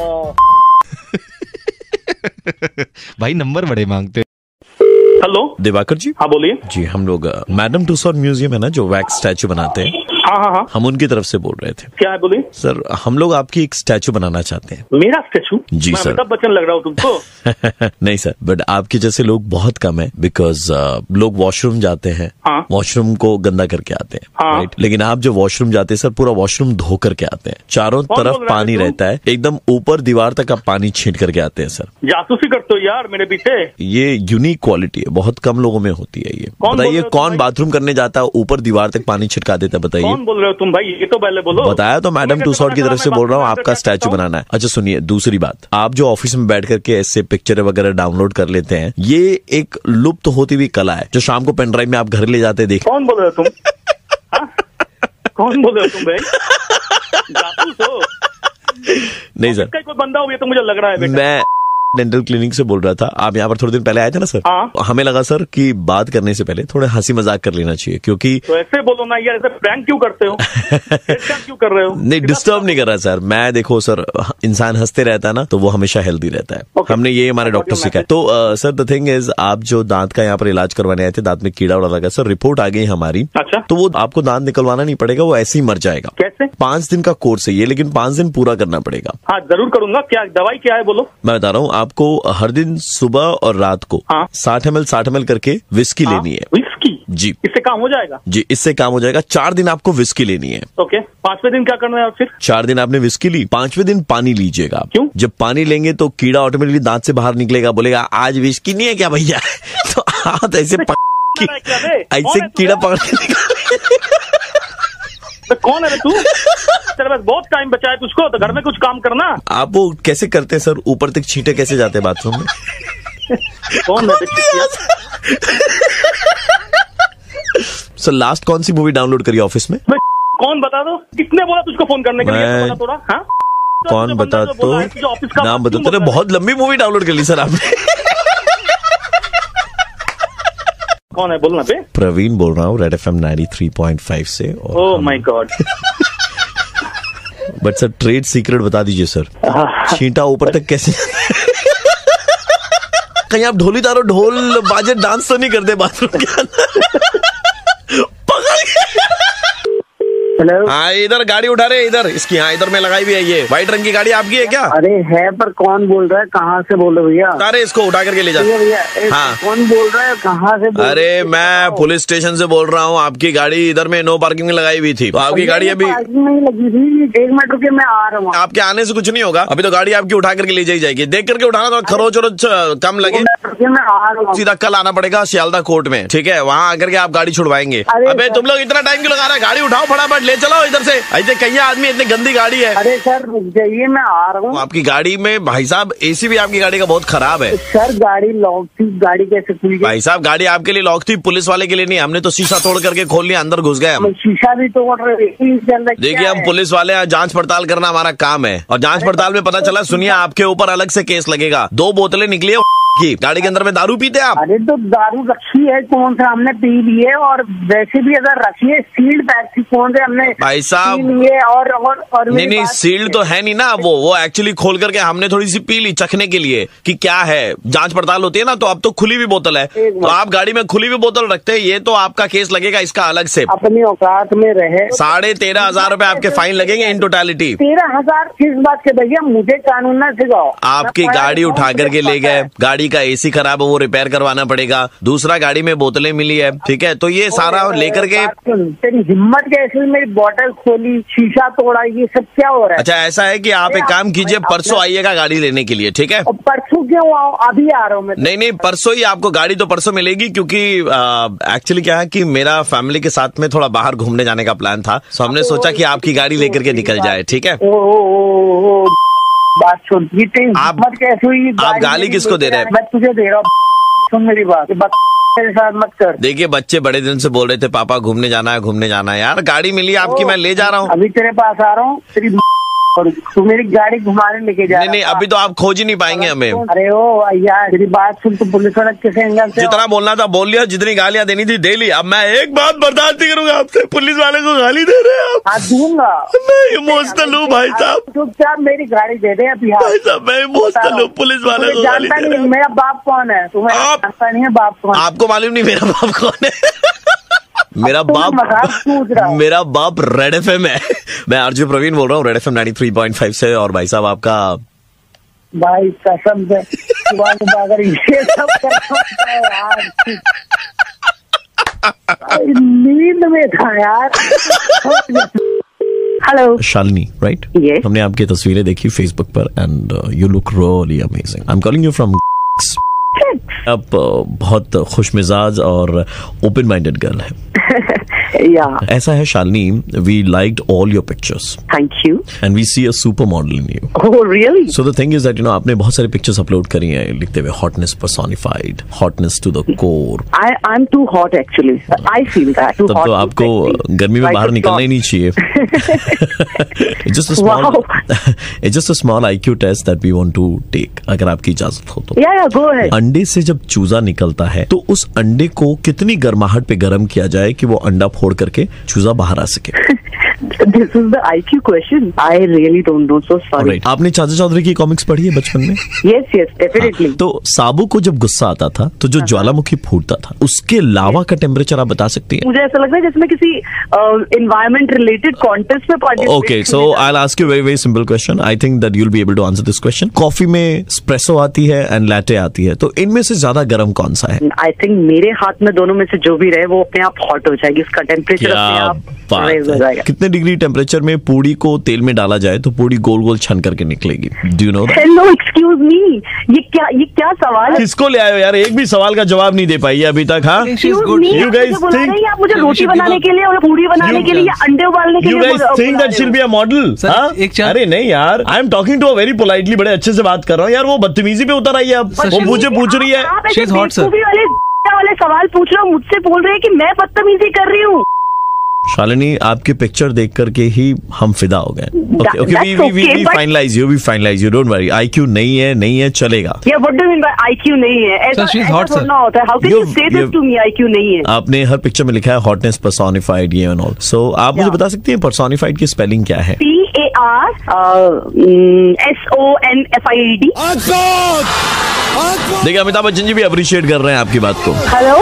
भाई नंबर बड़े मांगते। हेलो दिवाकर जी। हाँ बोलिए जी, हम लोग मैडम टूसॉट म्यूजियम है ना, जो वैक्स स्टैचू बनाते हैं, हाँ हाँ हाँ हम उनकी तरफ से बोल रहे थे। क्या है बोलिए सर, हम लोग आपकी एक स्टैचू बनाना चाहते हैं। मेरा स्टैचू? जी मैं सर। अमिताभ बच्चन लग रहा हूँ तुमको? नहीं सर, बट आपके जैसे लोग बहुत कम है, बिकॉज लोग वॉशरूम जाते हैं, हाँ। वॉशरूम को गंदा करके आते हैं, हाँ। राइट? लेकिन आप जो वॉशरूम जाते हैं सर, पूरा वॉशरूम धो करके आते हैं, चारों कौन तरफ बोल रहा है पानी तू? रहता है, एकदम ऊपर दीवार तक आप पानी छींट करके आते हैं सर। जासूसी करते हो यार मेरे पीछे। ये यूनिक क्वालिटी है, बहुत कम लोगों में होती है ये। कौन बोल बताइए रहे हो तुम कौन भाई? बाथरूम करने जाता है ऊपर दीवार तक पानी छिटका देता है, बताइए। कौन बोल रहे हो तुम भाई? ये तो पहले बोलो। बताया तो मैडम टूसॉट की तरफ से बोल रहा हूँ, आपका स्टैचू बनाना है। अच्छा सुनिए, दूसरी बात, आप जो ऑफिस में बैठ करके ऐसे पिक्चर वगैरह डाउनलोड कर लेते हैं, ये एक लुप्त होती हुई कला है, जो शाम को पेन ड्राइव में आप घर ले जाते देख। कौन बोल रहे हो तुम? हाँ? कौन बोल रहे हो तुम भाई? जासूस हो? नहीं सर, कोई बंदा हो ये तो मुझे लग रहा है बेटा। मैं डेंटल क्लिनिक से बोल रहा था। आप यहाँ पर थोड़े दिन पहले आए थे ना सर? हाँ। हमें लगा सर कि बात करने से पहले थोड़ा हंसी मजाक कर लेना चाहिए, क्योंकि तो ऐसे बोलो ना यार, ऐसे प्रैंक क्यों करते हो? प्रैंक क्यों कर रहे हो? नहीं, डिस्टर्ब नहीं कर रहा सर मैं। देखो सर, इंसान हंसते रहता है ना, तो वो हमेशा हेल्दी रहता है। okay. हमने ये हमारे डॉक्टर से कहा। तो सर द थिंग इज, आप जो दांत का यहाँ पर इलाज करवाने आए थे, दांत में कीड़ा उड़ा लगा सर, रिपोर्ट आ गई हमारी। अच्छा। तो वो आपको दांत निकलवाना नहीं पड़ेगा, वो ऐसे ही मर जाएगा। कैसे? पांच दिन का कोर्स है ये, लेकिन पांच दिन पूरा करना पड़ेगा। हाँ जरूर करूंगा। क्या दवाई क्या है बोलो? मैं बता रहा हूँ आपको, हर दिन सुबह और रात को साठ एम एल साठ एम एल करके विस्की हाँ? लेनी है। विस्की? जी। इससे काम हो जाएगा? जी, इससे काम हो जाएगा। चार दिन आपको विस्की लेनी है। ओके। पांचवें दिन क्या करना है फिर? चार दिन आपने विस्की ली, पांचवें दिन पानी लीजिएगा आप। क्यों? जब पानी लेंगे तो कीड़ा ऑटोमेटिकली दांत से बाहर निकलेगा, बोलेगा आज विस्की नहीं है क्या भैया? तो आप ऐसे पक- ऐसे कीड़ा पकड़ के तो कौन है तू? तेरे पास बहुत टाइम बचा है तुझको, तो घर में कुछ काम करना। आप वो कैसे करते हैं सर, ऊपर तक छींटे कैसे जाते हैं बाथरूम में? कौन है? सर लास्ट कौन सी मूवी डाउनलोड करी ऑफिस में? कौन बता दो? किसने बोला तुझको फोन करने के लिए? मैं- बता थोड़ा। हाँ? कौन बता तो, नाम बता तो। बहुत लंबी मूवी डाउनलोड कर ली सर आपने। कौन है बोलना पे? प्रवीण बोल रहा हूँ, red F M ninety three point five से। Oh my god. But sir trade secret बता दीजिए सर, छींटा ऊपर तक कैसे? कहीं आप ढोली तारो ढोल बाजे डांस तो नहीं करते बाथरूम के अंदर? पकड़ के। हाँ इधर गाड़ी उठा रहे, इधर इसकी, हाँ इधर में लगाई भी है ये व्हाइट रंग की गाड़ी। आपकी है क्या? अरे है, पर कौन बोल रहा है? कहाँ से बोल रहे हो भैया? अरे इसको उठा करके ले जा। भैया हाँ। कौन बोल रहा है? कहाँ से बोल अरे मैं पुलिस स्टेशन से बोल रहा हूँ, आपकी गाड़ी इधर में नो पार्किंग में लगाई हुई थी, तो आपकी गाड़ी अभी पार्किंग नहीं लगी थी। एक मिनट रुकिए, मैं आ रहा हूँ। आपके आने से कुछ नहीं होगा, अभी तो गाड़ी आपकी उठा करके ले जाई जाएगी। देख करके उठाना, तो खरोच वरोच कम लगे, मैं आ रहा हूँ। सीधा कल आना पड़ेगा सियालदा कोर्ट में, ठीक है? वहाँ आकर के आप गाड़ी छुड़वाएंगे। अबे तुम लोग इतना टाइम क्यों लगा रहे हैं? गाड़ी उठाओ फटाफट, ले चलो इधर से। ऐसे कहीं आदमी, इतनी गंदी गाड़ी है। अरे सर रुक जाइए, मैं आ रहा हूँ। आपकी गाड़ी में भाई साहब एसी भी आपकी गाड़ी का बहुत खराब है। सर गाड़ी लॉक थी, गाड़ी कैसे खुल गई? भाई साहब गाड़ी आपके लिए लॉक थी, पुलिस वाले के लिए नहीं। हमने तो शीशा तोड़ करके खोल लिया, अंदर घुस गए हम। शीशा भी तोड़ रहे? देखिए हम पुलिस वाले हैं, जांच पड़ताल करना हमारा काम है, और जांच पड़ताल में पता चला, सुनिए आपके ऊपर अलग से केस लगेगा। दो बोतलें निकली है की गाड़ी के अंदर में दारू पीते आप? अरे तो दारू रखी है, कौन सा हमने पी ली है? और वैसे भी अगर रखी है सील्ड पैक थी, कौन से हमने भाई साहब पी ली है? और और, और नहीं नहीं सील्ड तो है नहीं ना, वो वो एक्चुअली खोल करके हमने थोड़ी सी पी ली चखने के लिए कि क्या है, जांच पड़ताल होती है ना। तो अब तो खुली हुई बोतल है, तो आप गाड़ी में खुली हुई बोतल रखते हैं, ये तो आपका केस लगेगा इसका अलग से। अपनी औकात में रहे। साढ़े तेरह हजार रूपए आपके फाइन लगेंगे इन टोटलिटी। तेरह हजार किस बात के भैया? मुझे कानून ना सिखाओ। आपकी गाड़ी उठा करके ले गए, गाड़ी का एसी खराब है, वो रिपेयर करवाना पड़ेगा। दूसरा गाड़ी में बोतलें मिली है, ठीक है? तो ये सारा लेकर के। तेरी हिम्मत कैसे? मेरी बोतल खोली, शीशा तोड़ा, ये सब क्या हो रहा है? अच्छा ऐसा है कि आप एक काम कीजिए, परसों आइएगा गाड़ी लेने के लिए, ठीक है? परसों क्यों आओ? अभी आ रहा हूँ मैं। नहीं नहीं परसों ही आपको गाड़ी तो परसों मिलेगी, क्योंकि एक्चुअली क्या है कि मेरा फैमिली के साथ में थोड़ा बाहर घूमने जाने का प्लान था, सो हमने सोचा कि आपकी गाड़ी लेकर के निकल जाए, ठीक है? बात सुन, आप मत कैसे हुई? आप गाली किसको दे रहे हैं? मैं तुझे दे रहा हूँ, सुन मेरी बात, मेरे साथ मत कर। देखिए बच्चे बड़े दिन से बोल रहे थे पापा घूमने जाना है, घूमने जाना है। यार गाड़ी मिली आपकी, मैं ले जा रहा हूँ। अभी तेरे पास आ रहा हूँ, तेरी तू मेरी गाड़ी घुमाने लेके जा। नहीं नहीं, अभी तो आप खोज ही नहीं पाएंगे हमें। अरे ओ यार मेरी बात सुन, तू पुलिस वाला किसे एंगल से? जितना बोलना था बोल लिया, जितनी गालियां देनी थी दे ली। अब मैं एक बात बर्दाश्त नहीं करूंगा आपसे, पुलिस वाले को गाली दे रहे हैं आप। हाँ दूंगा, मैं इमोशनल हूँ भाई साहब। चुपचाप मेरी गाड़ी दे दे अभी। भाई साहब मैं इमोशनल हूँ, पुलिस वाले को गाली दे रहे हैं। मेरा बाप कौन है? तुम्हें जानता नहीं है बाप कौन? आपको मालूम नहीं मेरा बाप कौन है? मेरा बाप मेरा बाप रेड एफ एम है। मैं आरजे प्रवीण बोल रहा हूँ red F M ninety three point five से। और भाई साहब आपका भाई कसम से अगर ये सब करता है यार, नींद में था यार। Hello Shalini, right? Yes. हमने आपकी तस्वीरें देखी फेसबुक पर and you look really amazing. I am calling you from. आप बहुत खुश मिजाज और ओपन माइंडेड गर्ल है। yeah. ऐसा है Shalini, we liked all your pictures. Thank you. And we see a super model in you. Oh really? So the thing is that you know आपने बहुत सारे पिक्चर्स अपलोड करी हैं लिखते हुए hotness personified, hotness to the core. I I am too hot actually, I feel that. तब तो आपको गर्मी में बाहर निकलना ही नहीं चाहिए। It's just a small, it's just a small I Q test that we want to take, अगर आपकी इजाजत हो तो। Yeah, yeah, go ahead. अंडे से जब चूजा निकलता है तो उस अंडे को कितनी गर्माहट पे गर्म किया जाए कि वो अंडा फोड़ करके चूजा बाहर आ सके? This is the I Q question. I really don't know. So sorry. Right. आपने चाचा चौधरी की कॉमिक्स पढ़ी है बचपन में? Yes, yes, definitely. हाँ, तो साबू को जब गुस्सा आता था तो जो ज्वालामुखी फूटता था उसके लावा का टेम्परेचर आप बता सकती हैं? मुझे ऐसा लगता है जैसे मैं किसी एनवायरमेंट रिलेटेड कॉन्टेस्ट में participate. Okay, so I'll ask you a very very simple question. I think that you'll be able to answer this question. Coffee में एस्प्रेसो आती है एंड लैटे आती है, तो इनमें से ज्यादा गर्म कौन सा है? आई थिंक मेरे हाथ में दोनों में से जो भी रहे वो अपने आप हॉट हो जाएगी, इसका टेम्परेचर अपने आप राइज हो जाएगा। कितने डिग्री टेम्परेचर में पूड़ी को तेल में डाला जाए तो पूड़ी गोल गोल छन करके निकलेगी? Do you know that? Hello excuse me, ये क्या ये क्या सवाल है? किसको ले आए हो यार? एक भी सवाल का जवाब नहीं दे पाई है अभी तक। हाँ, you guys think आप मुझे रोटी बनाने के लिए और पूड़ी बनाने के लिए या अंडे उबालने के लिए you guys think that she'll be a model? अरे नहीं यार, I am talking to very politely, बड़े अच्छे से बात कर रहा हूँ यार। वो बदतमीजी पे उतर आई है अब, वो मुझे पूछ रही है। वाले सवाल पूछ रहा हूँ, मुझसे बोल रहे हैं कि मैं बदतमीजी कर रही हूँ। शालिनी आपके पिक्चर देख करके ही हम फिदा हो गए। Okay okay, we we we we finalise you, we finalise you, don't worry. IQ नहीं है, नहीं है, चलेगा। या what do you mean by IQ नहीं है? ऐसा ऐसा ना होता है। How can you say this to me? IQ नहीं है। आपने हर पिक्चर में लिखा है हॉटनेस पर्सोनिफाइड ये एंड ऑल। सो आप मुझे बता सकती हैं पर्सोनिफाइड की स्पेलिंग क्या है? P A R S O N F I E D. देखिए अमिताभ बच्चन जी भी अप्रिशिएट कर रहे हैं आपकी बात को। हेलो,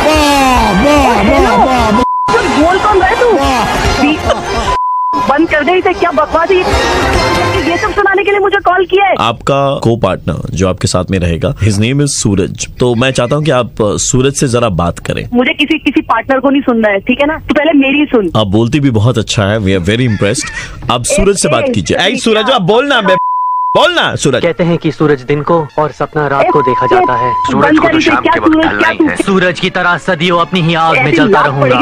बोल कौन रहा है तू? बंद कर दे इसे, क्या बकवास है ये सब सुनाने के लिए मुझे कॉल किया है? आपका को पार्टनर जो आपके साथ में रहेगा, हिज नेम इज सूरज। तो मैं चाहता हूँ कि आप सूरज से जरा बात करें। मुझे किसी किसी पार्टनर को नहीं सुनना है, ठीक है ना? तो पहले मेरी सुन। आप बोलती भी बहुत अच्छा है, वी आर वेरी इम्प्रेस्ड। आप सूरज से बात कीजिए। ऐ सूरज, आप बोलना बोलना। सूरज कहते हैं कि सूरज दिन को और सपना रात को देखा जाता है। सूरज को तो शाम के वक्त ढलना ही है। सूरज की तरह सदियों अपनी ही आग में जलता रहूंगा।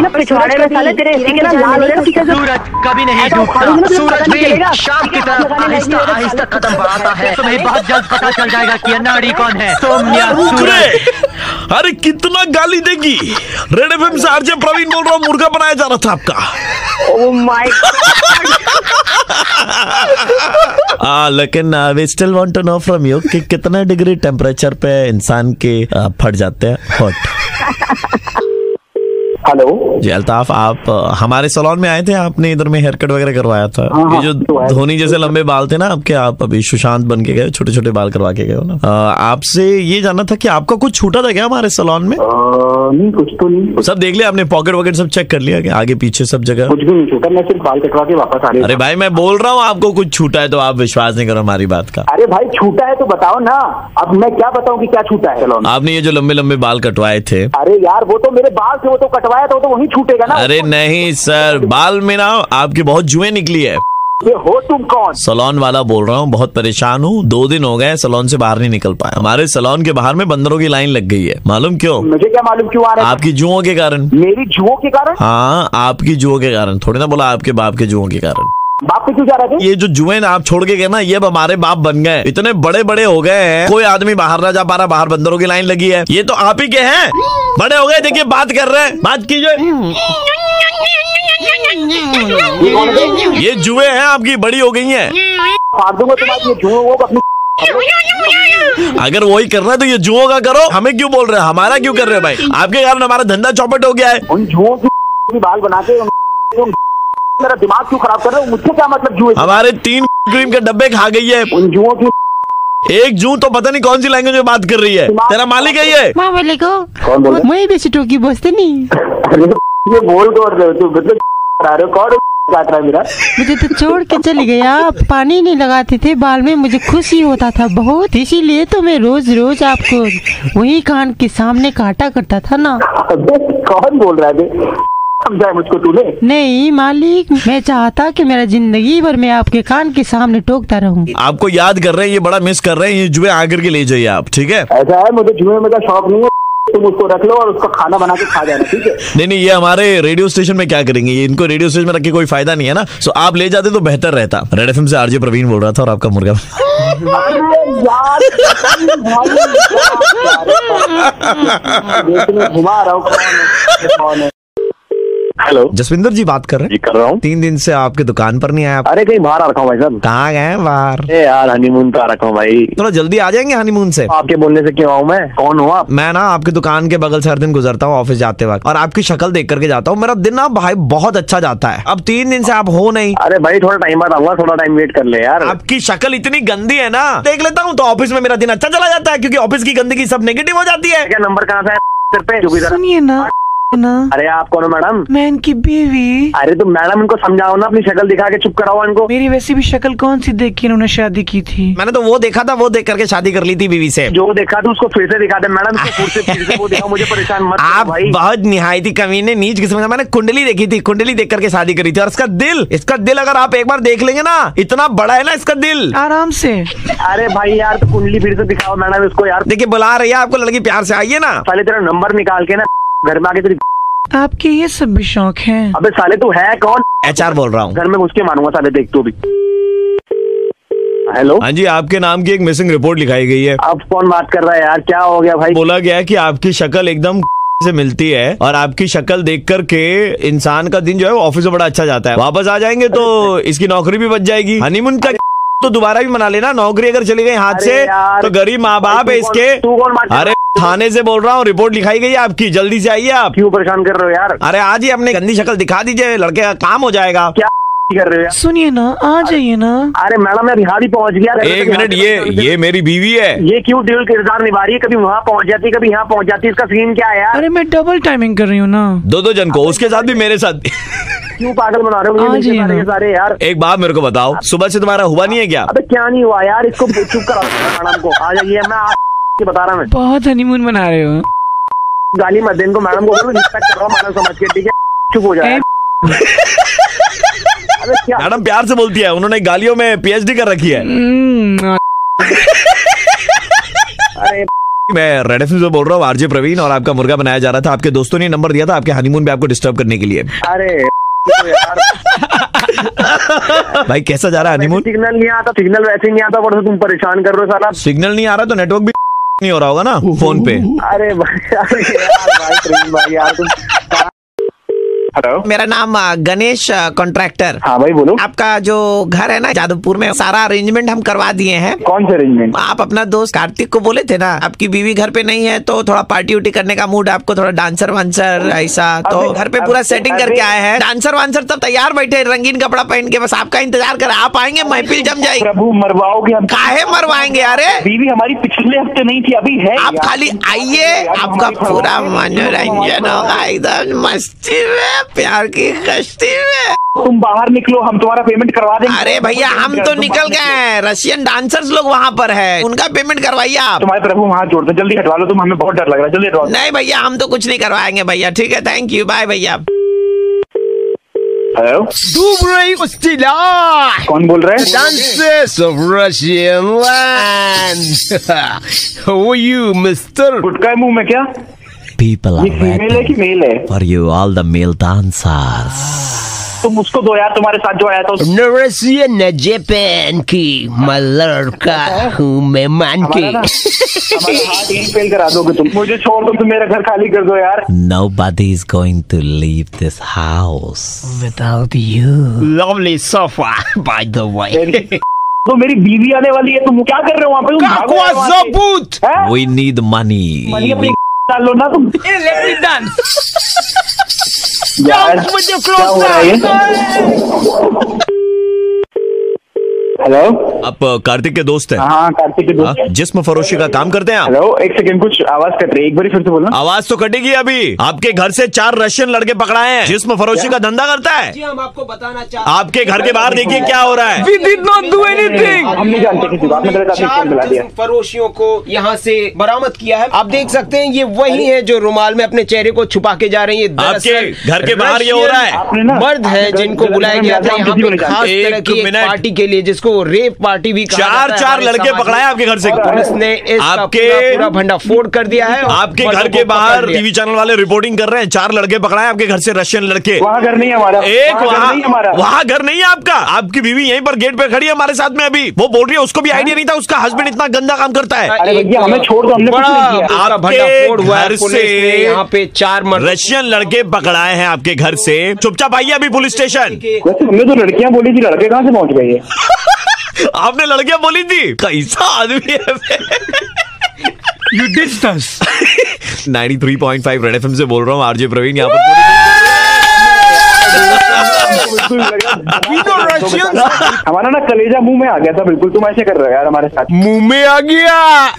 सूरज कभी नहीं डूबता। सूरज भी शाम की तरफ आहिस्ता आहिस्ता कदम बढ़ाता है। तुम्हें बहुत जल्द पता चल जाएगा कि नाड़ी कौन है, तुम या सूरज। अरे कितना गाली देगी? रेड एफ एम से आरजे प्रवीण बोल रहा हूँ, मुर्गा बनाया जा रहा था आपका। Oh my god. लेकिन we still want to know from you कि कितना डिग्री टेम्परेचर पे इंसान के uh, फट जाते हैं हॉट? हेलो जी अल्ताफ, आप uh, हमारे सैलून में आए थे, आपने इधर में हेयर कट वगैरह करवाया था। हाँ, ये जो धोनी जैसे लंबे बाल थे ना आपके, आप अभी सुशांत बन के गए, छोटे छोटे बाल करवा के गए हो ना। uh, आपसे ये जानना था कि आपका कुछ छूटा था क्या हमारे सैलून में? नहीं, कुछ तो नहीं। सब देख लिया आपने? पॉकेट वॉकेट सब चेक कर लिया क्या? आगे पीछे सब जगह? कुछ भी नहीं छूटा, मैं सिर्फ बाल कटवा के वापस आ रही हूँ। अरे भाई मैं बोल रहा हूँ आपको कुछ छूटा है तो आप विश्वास नहीं करो हमारी बात का। अरे भाई छूटा है तो बताओ ना, अब मैं क्या बताऊँ कि क्या छूटा है? सैलून आपने ये जो लंबे लंबे बाल कटवाए थे। अरे यार वो तो मेरे बाल थे, वो तो कटवाया था, वो तो वहीं छूटेगा ना। अरे नहीं सर, बाल में ना आपकी बहुत जुएं निकली है। ये हो तुम कौन? सैलून वाला बोल रहा हूँ, बहुत परेशान हूँ, दो दिन हो गए सैलून से बाहर नहीं निकल पाया। हमारे सैलून के बाहर में बंदरों की लाइन लग गई है, मालूम क्यों? मुझे क्या मालूम क्यों आ रहा है? आपकी जुओं के कारण। मेरी जुओं के कारण? हाँ, आपकी जुओं के कारण, थोड़ी ना बोला आपके बाप के जुओं के कारण। बाप पे क्यों जा रहे थे? ये जो जुए ना आप छोड़ के गए ना, ये अब हमारे बाप बन गए, इतने बड़े बड़े हो गए हैं, कोई आदमी बाहर ना जा पा रहा, बाहर बंदरों की लाइन लगी है। ये तो आप ही के हैं, बड़े हो गए, देखिए बात कर रहे हैं, बात कीजिए। ये जुए हैं आपकी, बड़ी हो गई हैं। अगर वही करना है तो ये जुओं का करो, हमें क्यों बोल रहे हैं, हमारा क्यों कर रहे हो भाई? आपके कारण हमारा धंधा चौपट हो गया है। उन जुओं की बाल बना के मेरा दिमाग क्यों खराब कर रहे हो? मुझसे क्या मतलब जुए? हमारे तीन क्रीम के डब्बे खा गई है। उन जुओं की एक जू तो पता नहीं कौन सी लैंग्वेज में बात कर रही है। तेरा मालिक है ये? कौन बोल मैं बेसी टोकी बसते नहीं। ये बोल कर रहे हो तू, मतलब करा रहे हो, कौन काट रहा है मेरा? मुझे तो छोड़ के चली गया, पानी नहीं लगाते थे बाल में, मुझे खुशी होता था बहुत, इसीलिए तो मैं रोज रोज आपको वही कान के सामने काटा करता था ना। कौन बोल रहा है? समझाया मुझको तूने? नहीं मालिक, मैं चाहता कि मेरा जिंदगी भर मैं आपके कान के सामने टोकता रहूं। आपको याद कर रहे हैं, ये बड़ा मिस कर रहे हैं, ये जुए आकर के ले जाइए आप, ठीक है? ऐसा है, मुझे जुए में का शौक नहीं है, तुम उसको रख लो और उसको खाना बना के खा जाना, ठीक है? नहीं नहीं, ये हमारे रेडियो स्टेशन में क्या करेंगे, ये इनको रेडियो स्टेशन में रख के कोई फायदा नहीं है ना, सो आप ले जाते तो बेहतर रहता। रेड एफएम से आरजे प्रवीण बोल रहा था और आपका मुर्गा घुमा रहा हूँ। हेलो, जसविंदर जी बात कर रहे हैं? कर रहा हूँ। तीन दिन से आपके दुकान पर नहीं आया आप? अरे कहीं बाहर आ रखा हूँ भाई साहब। कहाँ गए बाहर? ए यार हनीमून पे आ रखा हूँ भाई। थोड़ा जल्दी आ जाएंगे हनीमून से। आपके बोलने से क्यों आऊँ मैं? कौन हूँ आप? मैं ना आपकी दुकान के बगल से हर दिन गुजरता हूँ ऑफिस जाते वक्त, और आपकी शक्ल देख करके जाता हूँ, मेरा दिन ना भाई बहुत अच्छा जाता है। अब तीन दिन से आप हो नहीं। अरे भाई थोड़ा टाइम बाद आऊंगा, थोड़ा टाइम वेट कर ले यार। आपकी शक्ल इतनी गंदी है ना, देख लेता हूँ तो ऑफिस में मेरा दिन अच्छा चला जाता है, क्योंकि ऑफिस की गंदगी सब नेगेटिव हो जाती है। क्या नंबर कहाँ से है? सुनिए ना ना। अरे आप कौन हो मैडम? मैं इनकी बीवी। अरे तो मैडम इनको समझाओ ना, अपनी शक्ल दिखा के चुप कराओ इनको। मेरी वैसी भी शक्ल कौन सी देख के इन्होंने शादी की थी? मैंने तो वो देखा था, वो देख करके शादी कर ली थी बीवी से। जो देखा था उसको फिर से दिखा दे मैडम, फिर से फिर से वो दिखाओ, मुझे परेशान मत आप भाई। बहुत निहायती कमीने नीच किस्म का। मैंने कुंडली देखी थी, कुंडली देख करके शादी करी थी, और इसका दिल, इसका दिल अगर आप एक बार देख लेंगे ना, इतना बड़ा है ना इसका दिल। आराम से। अरे भाई यार तो कुंडली फिर से दिखाओ मैडम इसको यार। देखिए बुला रही है आपको लड़की, प्यार से आइए ना। पहले तेरा नंबर निकाल के ना घर में आके तेरी। आपके ये सब भी शौक हैं? अबे साले तू है कौन? एचआर बोल रहा हूँ। घर में घुस के मारूंगा साले, देख तू भी। हेलो, हाँ जी, आपके नाम की एक मिसिंग रिपोर्ट लिखाई गई है। आप कौन बात कर रहा है यार? क्या हो गया भाई? बोला गया है कि आपकी शक्ल एकदम से मिलती है, और आपकी शक्ल देख करके इंसान का दिन जो है वो ऑफिस में बड़ा अच्छा जाता है। वापस आ जाएंगे तो इसकी नौकरी भी बच जाएगी। हनीमून का तो दोबारा भी मना लेना। नौकरी अगर चली गई हाथ से तो गरीब माँ बाप है इसके। अरे थाने से बोल रहा हूँ, रिपोर्ट लिखाई गई है आपकी, जल्दी से आइए आप। क्यों परेशान कर रहे हो यार? अरे आज ही अपने गंदी शक्ल दिखा दीजिए, लड़के का काम हो जाएगा। क्या कर रहे हो? सुनिए ना, आ जाइए ना। अरे मैडम मैं बिहार ही पहुंच गया। एक मिनट, ये ये मेरी बीवी है। ये क्यों दिल किरदार निभा रही है? कभी वहाँ पहुँच जाती है, कभी यहाँ पहुँच जाती है, इसका सीन क्या है यार? अरे मैं डबल टाइमिंग कर रही हूँ ना, दो दो जन को, उसके साथ भी मेरे साथ। क्यों पागल बना रहे हो मुझे सारे सारे यार? एक बात मेरे को बताओ, सुबह से तुम्हारा हुआ नहीं है क्या? अबे क्या नहीं हुआ यार, इसको चुप कराओ मैडम को। आ जाइए, मैं बता रहा हूँ। बहुत हनीमून मना रहे हो। गाली मत दे इनको, मैडम को रिस्पेक्ट करो मैडम समझ के, ठीक है? चुप हो जाए। मैडम प्यार से बोलती है, उन्होंने गालियों में पीएचडी कर रखी है। अरे मैं रेड एफएम से बोल रहा हूँ, आरजे प्रवीण, और आपका मुर्गा बनाया जा रहा था। आपके दोस्तों ने नंबर दिया था आपके हनीमून पे आपको डिस्टर्ब करने के लिए। अरे यार भाई कैसा जा रहा है हनीमून? सिग्नल नहीं आता, सिग्नल वैसे नहीं आता, पर तुम परेशान कर रहे हो साला। सिग्नल नहीं आ रहा तो नेटवर्क भी नहीं हो रहा होगा ना फोन पे। अरे भाई, अरे यार भाई प्रवीण भाई यार तुम। हेलो, मेरा नाम गणेश कॉन्ट्रैक्टर। हाँ भाई बोलो। आपका जो घर है ना जादवपुर में, सारा अरेंजमेंट हम करवा दिए हैं। कौन सा अरेंजमेंट? आप अपना दोस्त कार्तिक को बोले थे ना, आपकी बीवी घर पे नहीं है तो थोड़ा पार्टी उटी करने का मूड, आपको थोड़ा डांसर वांसर ऐसा, तो घर पे पूरा सेटिंग करके आए हैं। डांसर वांसर सब तैयार बैठे, रंगीन कपड़ा पहन के, बस आपका इंतजार कर। आप आएंगे महफिल जम जाएगी। प्रभु मरवाओगे हम? काहे मरवाएंगे? अरे बीवी हमारी पिछले हफ्ते नहीं थी, अभी है। आप खाली आइए, आपका पूरा मनोरंजन होगा, एकदम मस्ती में, प्यार की कश्ती में। तुम बाहर निकलो, हम तुम्हारा पेमेंट करवा देंगे। अरे भैया हम तो निकल गए, रशियन डांसर्स लोग वहाँ पर है, उनका पेमेंट करवाइए आप। तुम्हारे प्रभु वहाँ जोड़ दो, जल्दी हटवा लो तुम, हमें बहुत डर लग रहा है, जल्दी हटवा। नहीं भैया हम तो कुछ नहीं करवाएंगे भैया, ठीक है, थैंक यू, बाय भैया। हेलो, कौन बोल रहे हैं? Dances of Russian land. How are you, mister? गुटका है मुंह में क्या? People are ये फीमेल है कि मेल है? for you all the male dancers. तुम उसको दो यार, तुम्हारे साथ जो आया था। नरसिया जापान की मलड़का हूँ मैं मान के। हमारा हाथ यहीं फेल करा दोगे तुम। मुझे छोड़ दो, तुम मेरा घर खाली कर दो यार। Nobody is going to leave this house without you. Lovely sofa, by the way. तो मेरी बीवी आने वाली है, तुम क्या कर रहे हो वहाँ पे? We need money. मनी अपनी डाल लो ना तुम। Let me dance. यार क्या हो रहा है? हेलो, आप कार्तिक के दोस्त हैं? हाँ, कार्तिक के दोस्त। जिस्म फरोशी का काम करते हैं आप? हेलो, एक सेकंड, कुछ आवाज कट रही है, एक बार फिर से बोलना। आवाज तो कटेगी अभी। आपके घर से चार रशियन लड़के पकड़ाए हैं। जिस्म फरोशी का धंधा करता है। जी हम आपको बताना चाहते हैं। आपके घर के बाहर देखिए क्या हो रहा है। We did not do anything. हम नहीं जानते किसी बात में, चार जिस्म फरोशियों को यहाँ से बरामद किया है। आप देख सकते हैं ये वही है जो रुमाल में अपने चेहरे को छुपा के जा रही है। आपके घर के बाहर ये हो रहा है। मर्द है जिनको बुलाया गया था यहाँ पे खास तरह की एक पार्टी के लिए, जिसको रेप पार्टी भी कहा चार जाता है। चार लड़के पकड़ाए आपके घर से। पुलिस ने इसका आपके पूरा पूरा भंडाफोड़ कर दिया है। आपके घर के बाहर टीवी चैनल वाले रिपोर्टिंग कर रहे हैं। चार लड़के पकड़ाए आपके घर से, रशियन लड़के। वहाँ घर नहीं है हमारा। एक वहाँ वहाँ वहाँ घर नहीं है आपका। आपकी बीवी यहीं पर गेट पे खड़ी है हमारे साथ में अभी। वो बोल रही है उसको भी आइडिया नहीं था उसका हस्बैंड इतना गंदा काम करता है। अरे भैया हमें छोड़ दो, हमने कुछ नहीं किया। आपके घर से यहाँ पे चार रशियन लड़के पकड़ाए हैं आपके घर से। चुपचाप आइए अभी पुलिस स्टेशन। वैसे हमने तो लड़कियां बोली थी, लड़के कहाँ से पहुँच गए? आपने लड़कियां बोली थी? कैसा आदमी है? You ditched us. Ninety three point five red FM से बोल रहा हूँ, आरजे प्रवीण यहाँ पर। हमारा ना कलेजा मुंह में आ गया था बिल्कुल। तुम ऐसे कर रहे हो यार हमारे साथ। मुंह में आ गया।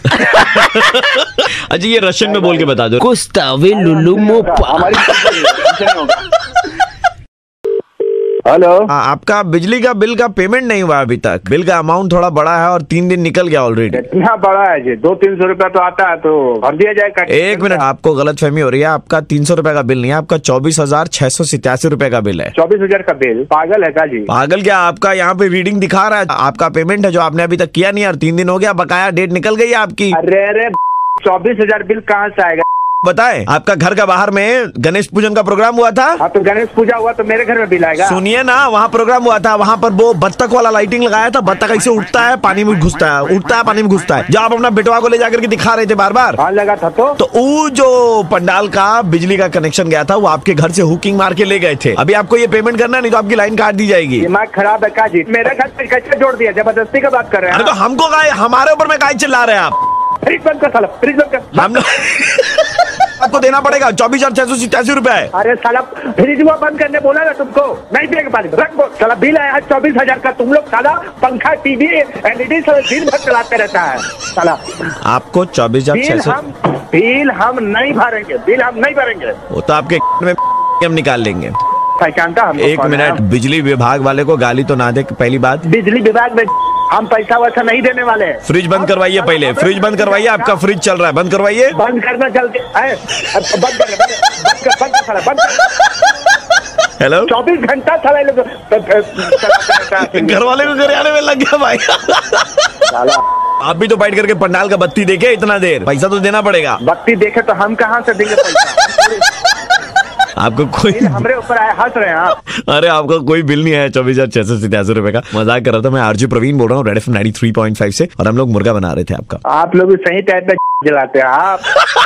अच्छा ये रशियन में बोल के बता दो। कुस्तावे लुलु मोपा। हेलो, आपका बिजली का बिल का पेमेंट नहीं हुआ अभी तक। बिल का अमाउंट थोड़ा बड़ा है और तीन दिन निकल गया ऑलरेडी। इतना बड़ा है जी, दो तीन सौ रुपया तो आता है, तो भर दिया जाए। एक मिनट, आपको गलत फहमी हो रही है। आपका तीन सौ रुपए का बिल नहीं है, आपका चौबीस हजार छह सौ सतासी रुपए का बिल है। चौबीस हजार का बिल? पागल है का जी? पागल क्या, आपका यहाँ पे रीडिंग दिखा रहा है। आपका पेमेंट है जो आपने अभी तक किया नहीं और तीन दिन हो गया, बकाया डेट निकल गई है आपकी। अरे अरे चौबीस हजार बिल कहाँ से आएगा? बताए, आपका घर का बाहर में गणेश पूजन का प्रोग्राम हुआ था। हाँ तो गणेश पूजा हुआ तो मेरे घर में बिल आएगा। सुनिए ना, वहाँ प्रोग्राम हुआ था, वहाँ पर वो बत्तख वाला लाइटिंग लगाया था। बत्तख ऐसे उठता है, पानी में घुसता है, उठता है, पानी में घुसता है। जो आप अपना बेटवा को ले जाकर के दिखा रहे थे बार बार। हाँ लगा था। तो तो वो जो पंडाल का बिजली का कनेक्शन गया था, वो आपके घर से हुकिंग मार के ले गए थे। अभी आपको ये पेमेंट करना, नहीं तो आपकी लाइन काट दी जाएगी। दिमाग खराब है का जी? मेरे घर पे कैसे जोड़ दिया? जबरदस्ती का बात कर रहे हैं। अरे तो हमको काय, हमारे ऊपर में काय चिल्ला रहे हैं आप? फ्रिज बंद कर साला, फ्रिज बंद कर। हम आपको देना पड़ेगा चौबीस हजार छह सौ सतासी रुपए। अरे साला फ्रिज वो बंद करने बोला ना तुमको, नहीं पिएगा पानी, रख दो। साला बिल आया चौबीस हजार का। तुम लोग साला पंखा, टीवी, एलईडी सब दिन भर चलाते रहता है साला। आपको चौबीस हजार छह सौ बिल हम नहीं भरेंगे, बिल हम नहीं भरेंगे। वो तो आपके में हम निकाल लेंगे। पहचानता हम? एक मिनट, बिजली विभाग वाले को गाली तो ना दे। पहली बात, बिजली विभाग में हम पैसा वैसा नहीं देने वाले। फ्रिज बंद करवाइए, पहले फ्रिज बंद करवाइए। आपका फ्रिज चल रहा है, बंद करवाइए। बंद करना जल्दी, बंद कर, बंद कर, बंद कर। हेलो, चौबीस घंटा साला घर वाले को घर आने में लग गया भाई। आप भी तो बैठ करके पंडाल का बत्ती देखे इतना देर, पैसा तो देना पड़ेगा। बत्ती देखे तो हम कहाँ से देंगे पैसा? आपको कोई हमारे ऊपर आए, हंस रहे हैं आप। अरे आपका कोई बिल नहीं आया चौबीस हजार छह सौ सतासी रुपए का। मजाक कर रहा था मैं। आरजे प्रवीण बोल रहा हूँ, red F ninety three point five से, और हम लोग मुर्गा बना रहे थे आपका। आप लोग भी सही टाइप में जलाते हैं आप।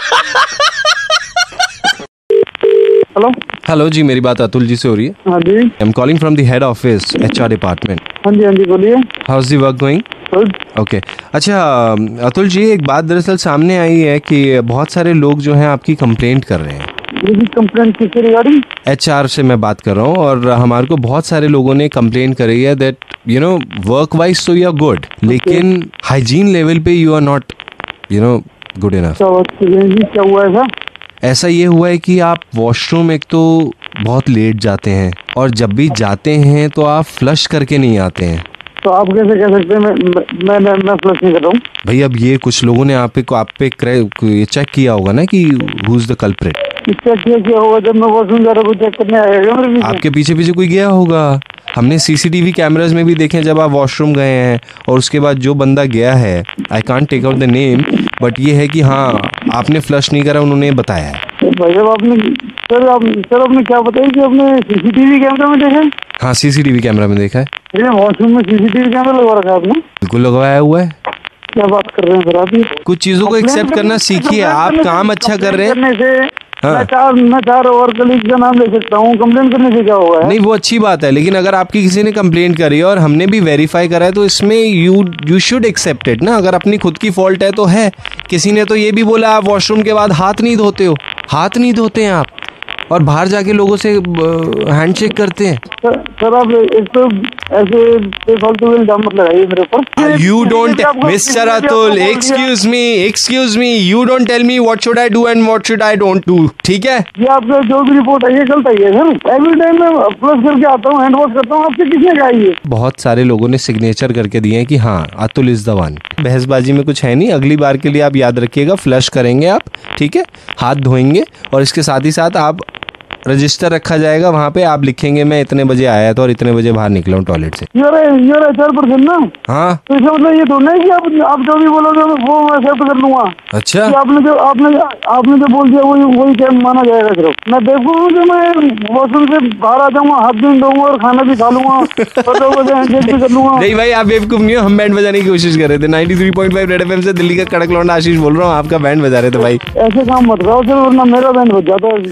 हेलो हेलो जी, मेरी बात अतुल जी से हो रही है? हाँ जी। I am calling from the head office, HR department. हाँ जी हाँ जी, बोलिए। How is the work going? Okay, अच्छा अतुल जी, एक बात दरअसल सामने आई है कि बहुत सारे लोग जो हैं आपकी कंप्लेंट कर रहे हैं। कंप्लेंट किससे रिगार्डिंग? एचआर से मैं बात कर रहा हूँ, और हमारे को बहुत सारे लोगों ने कंप्लेंट करी है that you know work wise तो यू आर गुड, लेकिन हाइजीन लेवल पे you are not you know good enough. क्या हुआ ऐसा? ऐसा ये हुआ है कि आप वॉशरूम एक तो बहुत लेट जाते हैं, और जब भी जाते हैं तो आप फ्लश करके नहीं आते हैं। तो आप कैसे कह सकते हैं मैं मैं मैं, मैं फ्लश नहीं कर रहा हूँ? भाई अब ये कुछ लोगों ने आप पे आप पे ये चेक किया होगा ना कि who is the culprit. Check किया किया होगा, जब मैं वॉशरूम जा रहा हूँ चेक करने आएगा। आपके पीछे पीछे कोई गया होगा। हमने सीसीटीवी कैमरास में भी देखे जब आप वॉशरूम गए हैं, और उसके बाद जो बंदा गया है, I can't take out the name, but ये है कि हाँ आपने फ्लश नहीं करा, उन्होंने बताया है। भाई साहब आपने सर आप सर आपने क्या बताया कि आपने सीसीटीवी कैमरा में देखा है? हाँ सीसीटीवी कैमरा में देखा है। वॉशरूम में सीसीटीवी कैमरा लगा रखा है आपने? बिल्कुल लगवाया हुआ है। क्या बात कर रहे हैं सर आप? कुछ चीजों को एक्सेप्ट करना सीखिए। आप काम अच्छा कर रहे हैं। हाँ। मैं चार मैं चार और कलीग का नाम ले सकता हूँ, कंप्लेंट करने से क्या होगा? नहीं वो अच्छी बात है, लेकिन अगर आपकी किसी ने कंप्लेंट करी है और हमने भी वेरीफाई करा है तो इसमें you you should accept it ना। अगर अपनी खुद की फॉल्ट है तो है। किसी ने तो ये भी बोला आप वॉशरूम के बाद हाथ नहीं धोते हो, हाथ नहीं धोते हैं आप और बाहर जाके लोगों से हैंडशेक करते हैं। सर, सर आप एक तो ऐसे बेफालतू इल्जाम मत लगाइए मेरे ऊपर। You don't mister Atul, excuse me excuse me, you don't tell me what should I do and what should I don't do, ठीक है? ये आपका जो भी रिपोर्ट है ये गलत है सर। एवरी टाइम मैं प्लस करके आता हूँ, हैंड वॉश करता हूँ, आपसे किसने कहा ये? बहुत सारे लोगों ने सिग्नेचर करके दिए हैं कि हाँ अतुल इज द वन। बहसबाजी में कुछ है नहीं। अगली बार के लिए आप याद रखिएगा, फ्लश करेंगे आप, ठीक है, हाथ धोएंगे और इसके साथ ही साथ आप रजिस्टर रखा जाएगा, वहाँ पे आप लिखेंगे मैं इतने बजे आया था और इतने बजे बाहर निकला हूँ टॉयलेट से। यार यार एचआर पर्सन ना। हाँ तो इसका मतलब ये थोड़ा है कि आप आप जो भी बोलोगे वो मैं एक्सेप्ट कर लूंगा। अच्छा कि आपने जो आपने आपने जो बोल दिया वही वही क्या माना जाएगा? सिर्फ मैं बेवकूफ हूँ कि मैं वॉशरूम से बाहर आ जाऊंगा, हाथ भी धोऊंगा और खाना भी खा लूंगा और हैंडशेक भी कर लूंगा। नहीं भाई आप बेवकूफ नहीं हो, हम बैंड बजाने की कोशिश कर रहे थे। Ninety three point five red FM से दिल्ली का कड़क लौंडा आशीष बोल रहा हूँ, आपका बैंड बजा रहे थे भाई। ऐसे काम मत करो सर, वरना मेरा बैंड बज जाता है।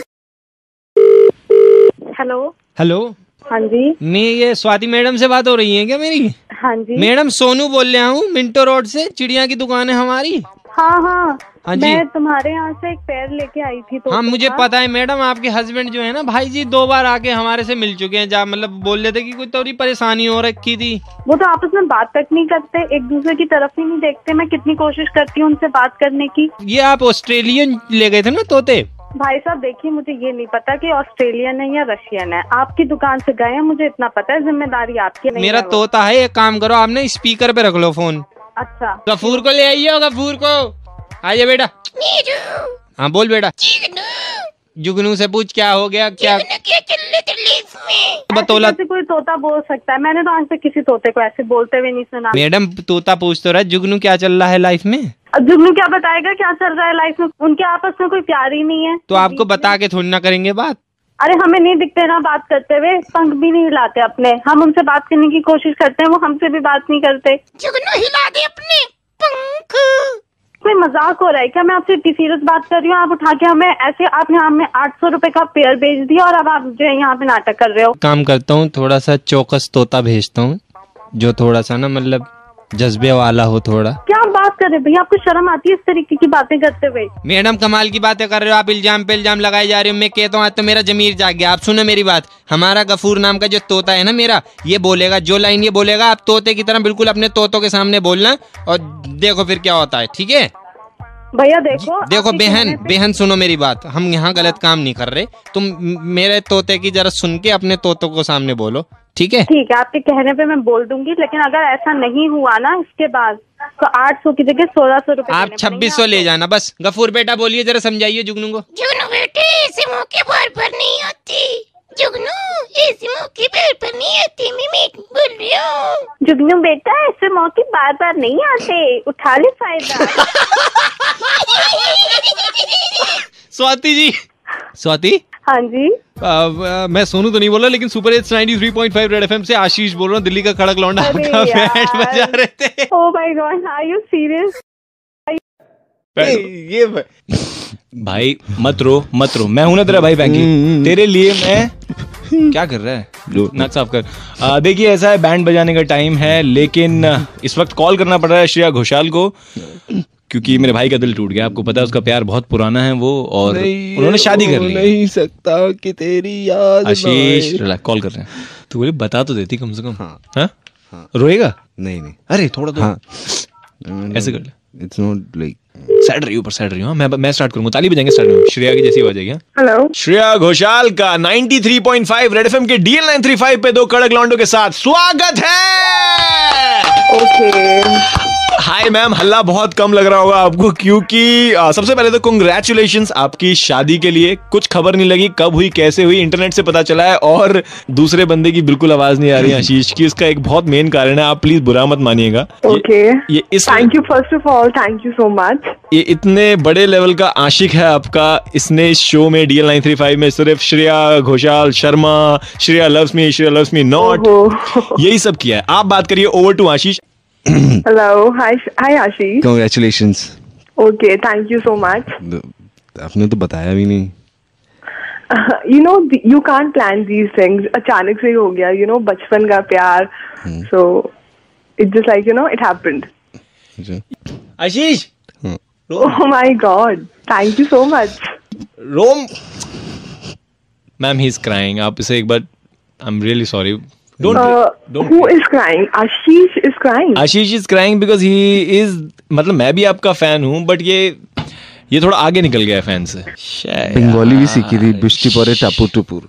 हेलो हेलो हाँ जी, मैं ये स्वाति मैडम से बात हो रही है क्या मेरी? हाँ जी मैडम सोनू बोल रहा हूँ, मिंटो रोड से, चिड़िया की दुकान है हमारी। हाँ हाँ हाँ जी। मैं तुम्हारे यहाँ से एक पैर लेके आई थी तो हाँ मुझे पता है मैडम, आपके हस्बैंड जो है ना भाई जी दो बार आके हमारे से मिल चुके हैं, जहाँ मतलब बोल रहे थे कि कोई थोड़ी परेशानी हो रखी थी। वो तो आपस में बात तक नहीं करते, एक दूसरे की तरफ ही नहीं देखते। मैं कितनी कोशिश करती हूँ उनसे बात करने की। ये आप ऑस्ट्रेलियन ले गए थे ना तोते? भाई साहब देखिए, मुझे ये नहीं पता कि ऑस्ट्रेलियन है या रशियन है। आपकी दुकान से गए हैं, मुझे इतना पता है, जिम्मेदारी आपकी नहीं। मेरा तोता है, एक काम करो आप ना स्पीकर पे रख लो फोन। अच्छा गफूर को ले आइए, गफूर को आइए बेटा। हाँ बोल बेटा। जुगनू से पूछ क्या हो गया, क्या बतौला? ऐसे कोई तोता बोल सकता है? मैंने तो आज तक किसी तोते को ऐसे बोलते हुए नहीं सुना। मैडम तोता पूछ तो रहा है जुगनू क्या चल रहा है लाइफ में। अब जुगनू क्या बताएगा क्या चल रहा है लाइफ में? उनके आपस में कोई प्यार ही नहीं है। तो आपको बता के थोड़ी ना करेंगे बात। अरे हमें नहीं दिखते ना बात करते हुए, पंख भी नहीं हिलाते अपने। हम उनसे बात करने की कोशिश करते हैं, वो हमसे भी बात नहीं करते। जुगनू हिला दे अपने पंख। कोई मजाक हो रहा है क्या? मैं आपसे इतनी सीरियस बात कर रही हूँ, आप उठा के हमें ऐसे, आपने हमें आठ सौ रुपए का पेयर भेज दिया और अब आप जो है यहाँ पे नाटक कर रहे हो। काम करता हूँ, थोड़ा सा चौकस तोता भेजता हूँ जो थोड़ा सा ना मतलब जज्बे वाला हो थोड़ा। क्या बात कर रहे भैया, आपको शर्म आती है इस तरीके की बातें करते हुए? मैडम कमाल की बातें कर रहे हो आप, इल्जाम पे इल्जाम लगाए जा रहे हो। मैं कहता हूँ आज तो मेरा जमीर जाग गया। आप सुनो मेरी बात, हमारा गफूर नाम का जो तोता है ना मेरा, ये बोलेगा जो लाइन ये बोलेगा, आप तोते की तरह बिल्कुल अपने तोतों के सामने बोलना और देखो फिर क्या होता है, ठीक है? भैया देखो देखो बहन बहन सुनो मेरी बात, हम यहाँ गलत काम नहीं कर रहे। तुम मेरे तोते की जरा सुन के अपने तोतों को सामने बोलो, ठीक है? ठीक है, आपके कहने पे मैं बोल दूंगी, लेकिन अगर ऐसा नहीं हुआ ना इसके बाद तो आठ सौ की जगह सोलह सौ रूपए आप छब्बीस सौ ले जाना बस। गफूर बेटा बोलिए, जरा समझाइए जुगनू को। जुगनू बेटे ऐसे मौके बार बार नहीं आते। जुगनू ऐसे मौके बार बार नहीं आते, मैं बोल रही हूँ। जुगनू बेटा ऐसे मौके बार बार नहीं आते, उठा ले फायदा। स्वाति जी। स्वाति हाँ जी। आ, आ, मैं सोनू तो नहीं बोल रहा, लेकिन super hits ninety three point five red FM से आशीष बोल रहा हूँ, दिल्ली का कड़क लौंडा। आपका बैंड बजा रहे थे। Oh my god, are you serious? ये भाई मत रो मत रो, मैं हूं ना तेरा भाई बैंकी, तेरे लिए मैं क्या कर रहा है, नाक साफ कर। आ, देखिए ऐसा है, बैंड बजाने का टाइम है, लेकिन इस वक्त कॉल करना पड़ रहा है श्रेया घोषाल को, क्योंकि मेरे भाई का दिल टूट गया। आपको पता है उसका प्यार बहुत पुराना है वो, और उन्होंने शादी कर ली। नहीं सकता कि तेरी याद। आशीष कॉल कर रहे हैं, तो बोले बता तो देती कम से कम। हाँ, हाँ? हाँ। रोएगा? नहीं नहीं, अरे थोड़ा तो हाँ। ऐसे कर ले। इट्स नॉट लाइक सैड रही ऊपर सैड रही हूँ। मैं मैं स्टार्ट करूंगा, ताली बजाएंगे स्टार्ट में, श्रेया की जैसी आवाज आएगी। हेलो, श्रेया घोषाल का ninety three point five red FM के डीएल नाइन थ्री फाइव पे दो कड़क लौंडों के साथ स्वागत है। ओके हाय मैम, हल्ला बहुत कम लग रहा होगा आपको क्योंकि आ, सबसे पहले तो कांग्रेचुलेशंस आपकी शादी के लिए। कुछ खबर नहीं लगी कब हुई कैसे हुई, इंटरनेट से पता चला है और दूसरे बंदे की बिल्कुल आवाज नहीं आ रही है आशीष की। इसका एक बहुत मेन कारण है, आप प्लीज बुरा मत मानिएगा। ओके, ये इस thank you first of all, thank you so much. ये इतने बड़े लेवल का आशिक है आपका, इसने इस शो में D L nine three five में सिर्फ Shreya Ghoshal Sharma, Shreya loves me, Shreya loves me not, यही सब किया है। आप बात करिए, over to Ashish. Hello, hi hi Ashish. Congratulations. Okay, thank you so much. आपने तो बताया भी नहीं। You know you can't plan these things, अचानक से ही हो गया, यू नो बचपन का प्यार, so it just like you know it happened. Ashish, oh my god, thank you so much. रोम मैम, ही इज क्राइंग। आप इसे एक बार, I am really sorry. Don't, uh, don't who is crying? Ashish is crying. Ashish is crying because he is, मतलब मैं भी आपका फैन हूँ बट ये ये थोड़ा आगे निकल गया है फैन से। बंगाली भी सीखी थी, बिस्टी परे टापू टुपुर।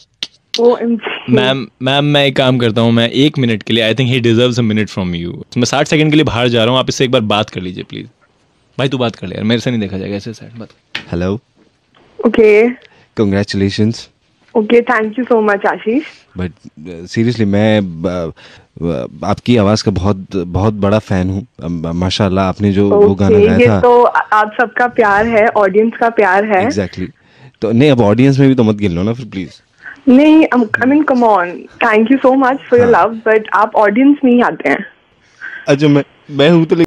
मैम मैम मैं एक काम करता हूँ, मैं एक मिनट के लिए, I think he deserves a minute from you. मैं साठ सेकंड के लिए बाहर जा रहा हूँ, आप इससे एक बार बात कर लीजिए प्लीज। भाई तू बात कर ले यार, मेरे से नहीं देखा जाएगा ऐसे साइड बात। Hello. Okay, congratulations. Okay, thank you so much Ashish. But seriously मैं ब, आपकी आवाज का बहुत बहुत बड़ा फैन हूँ। माशाल्लाह, आपने जो okay, वो गाना गाया ये था, तो आप सबका प्यार है, ऑडियंस का प्यार है। Exactly exactly. तो नहीं, अब ऑडियंस में भी तो मत गिन लो ना फिर प्लीज। नहीं, I mean come on, thank you so much for your love, but आप ऑडियंस में ही आते हैं। अच्छा, मैं मैं हूँ तो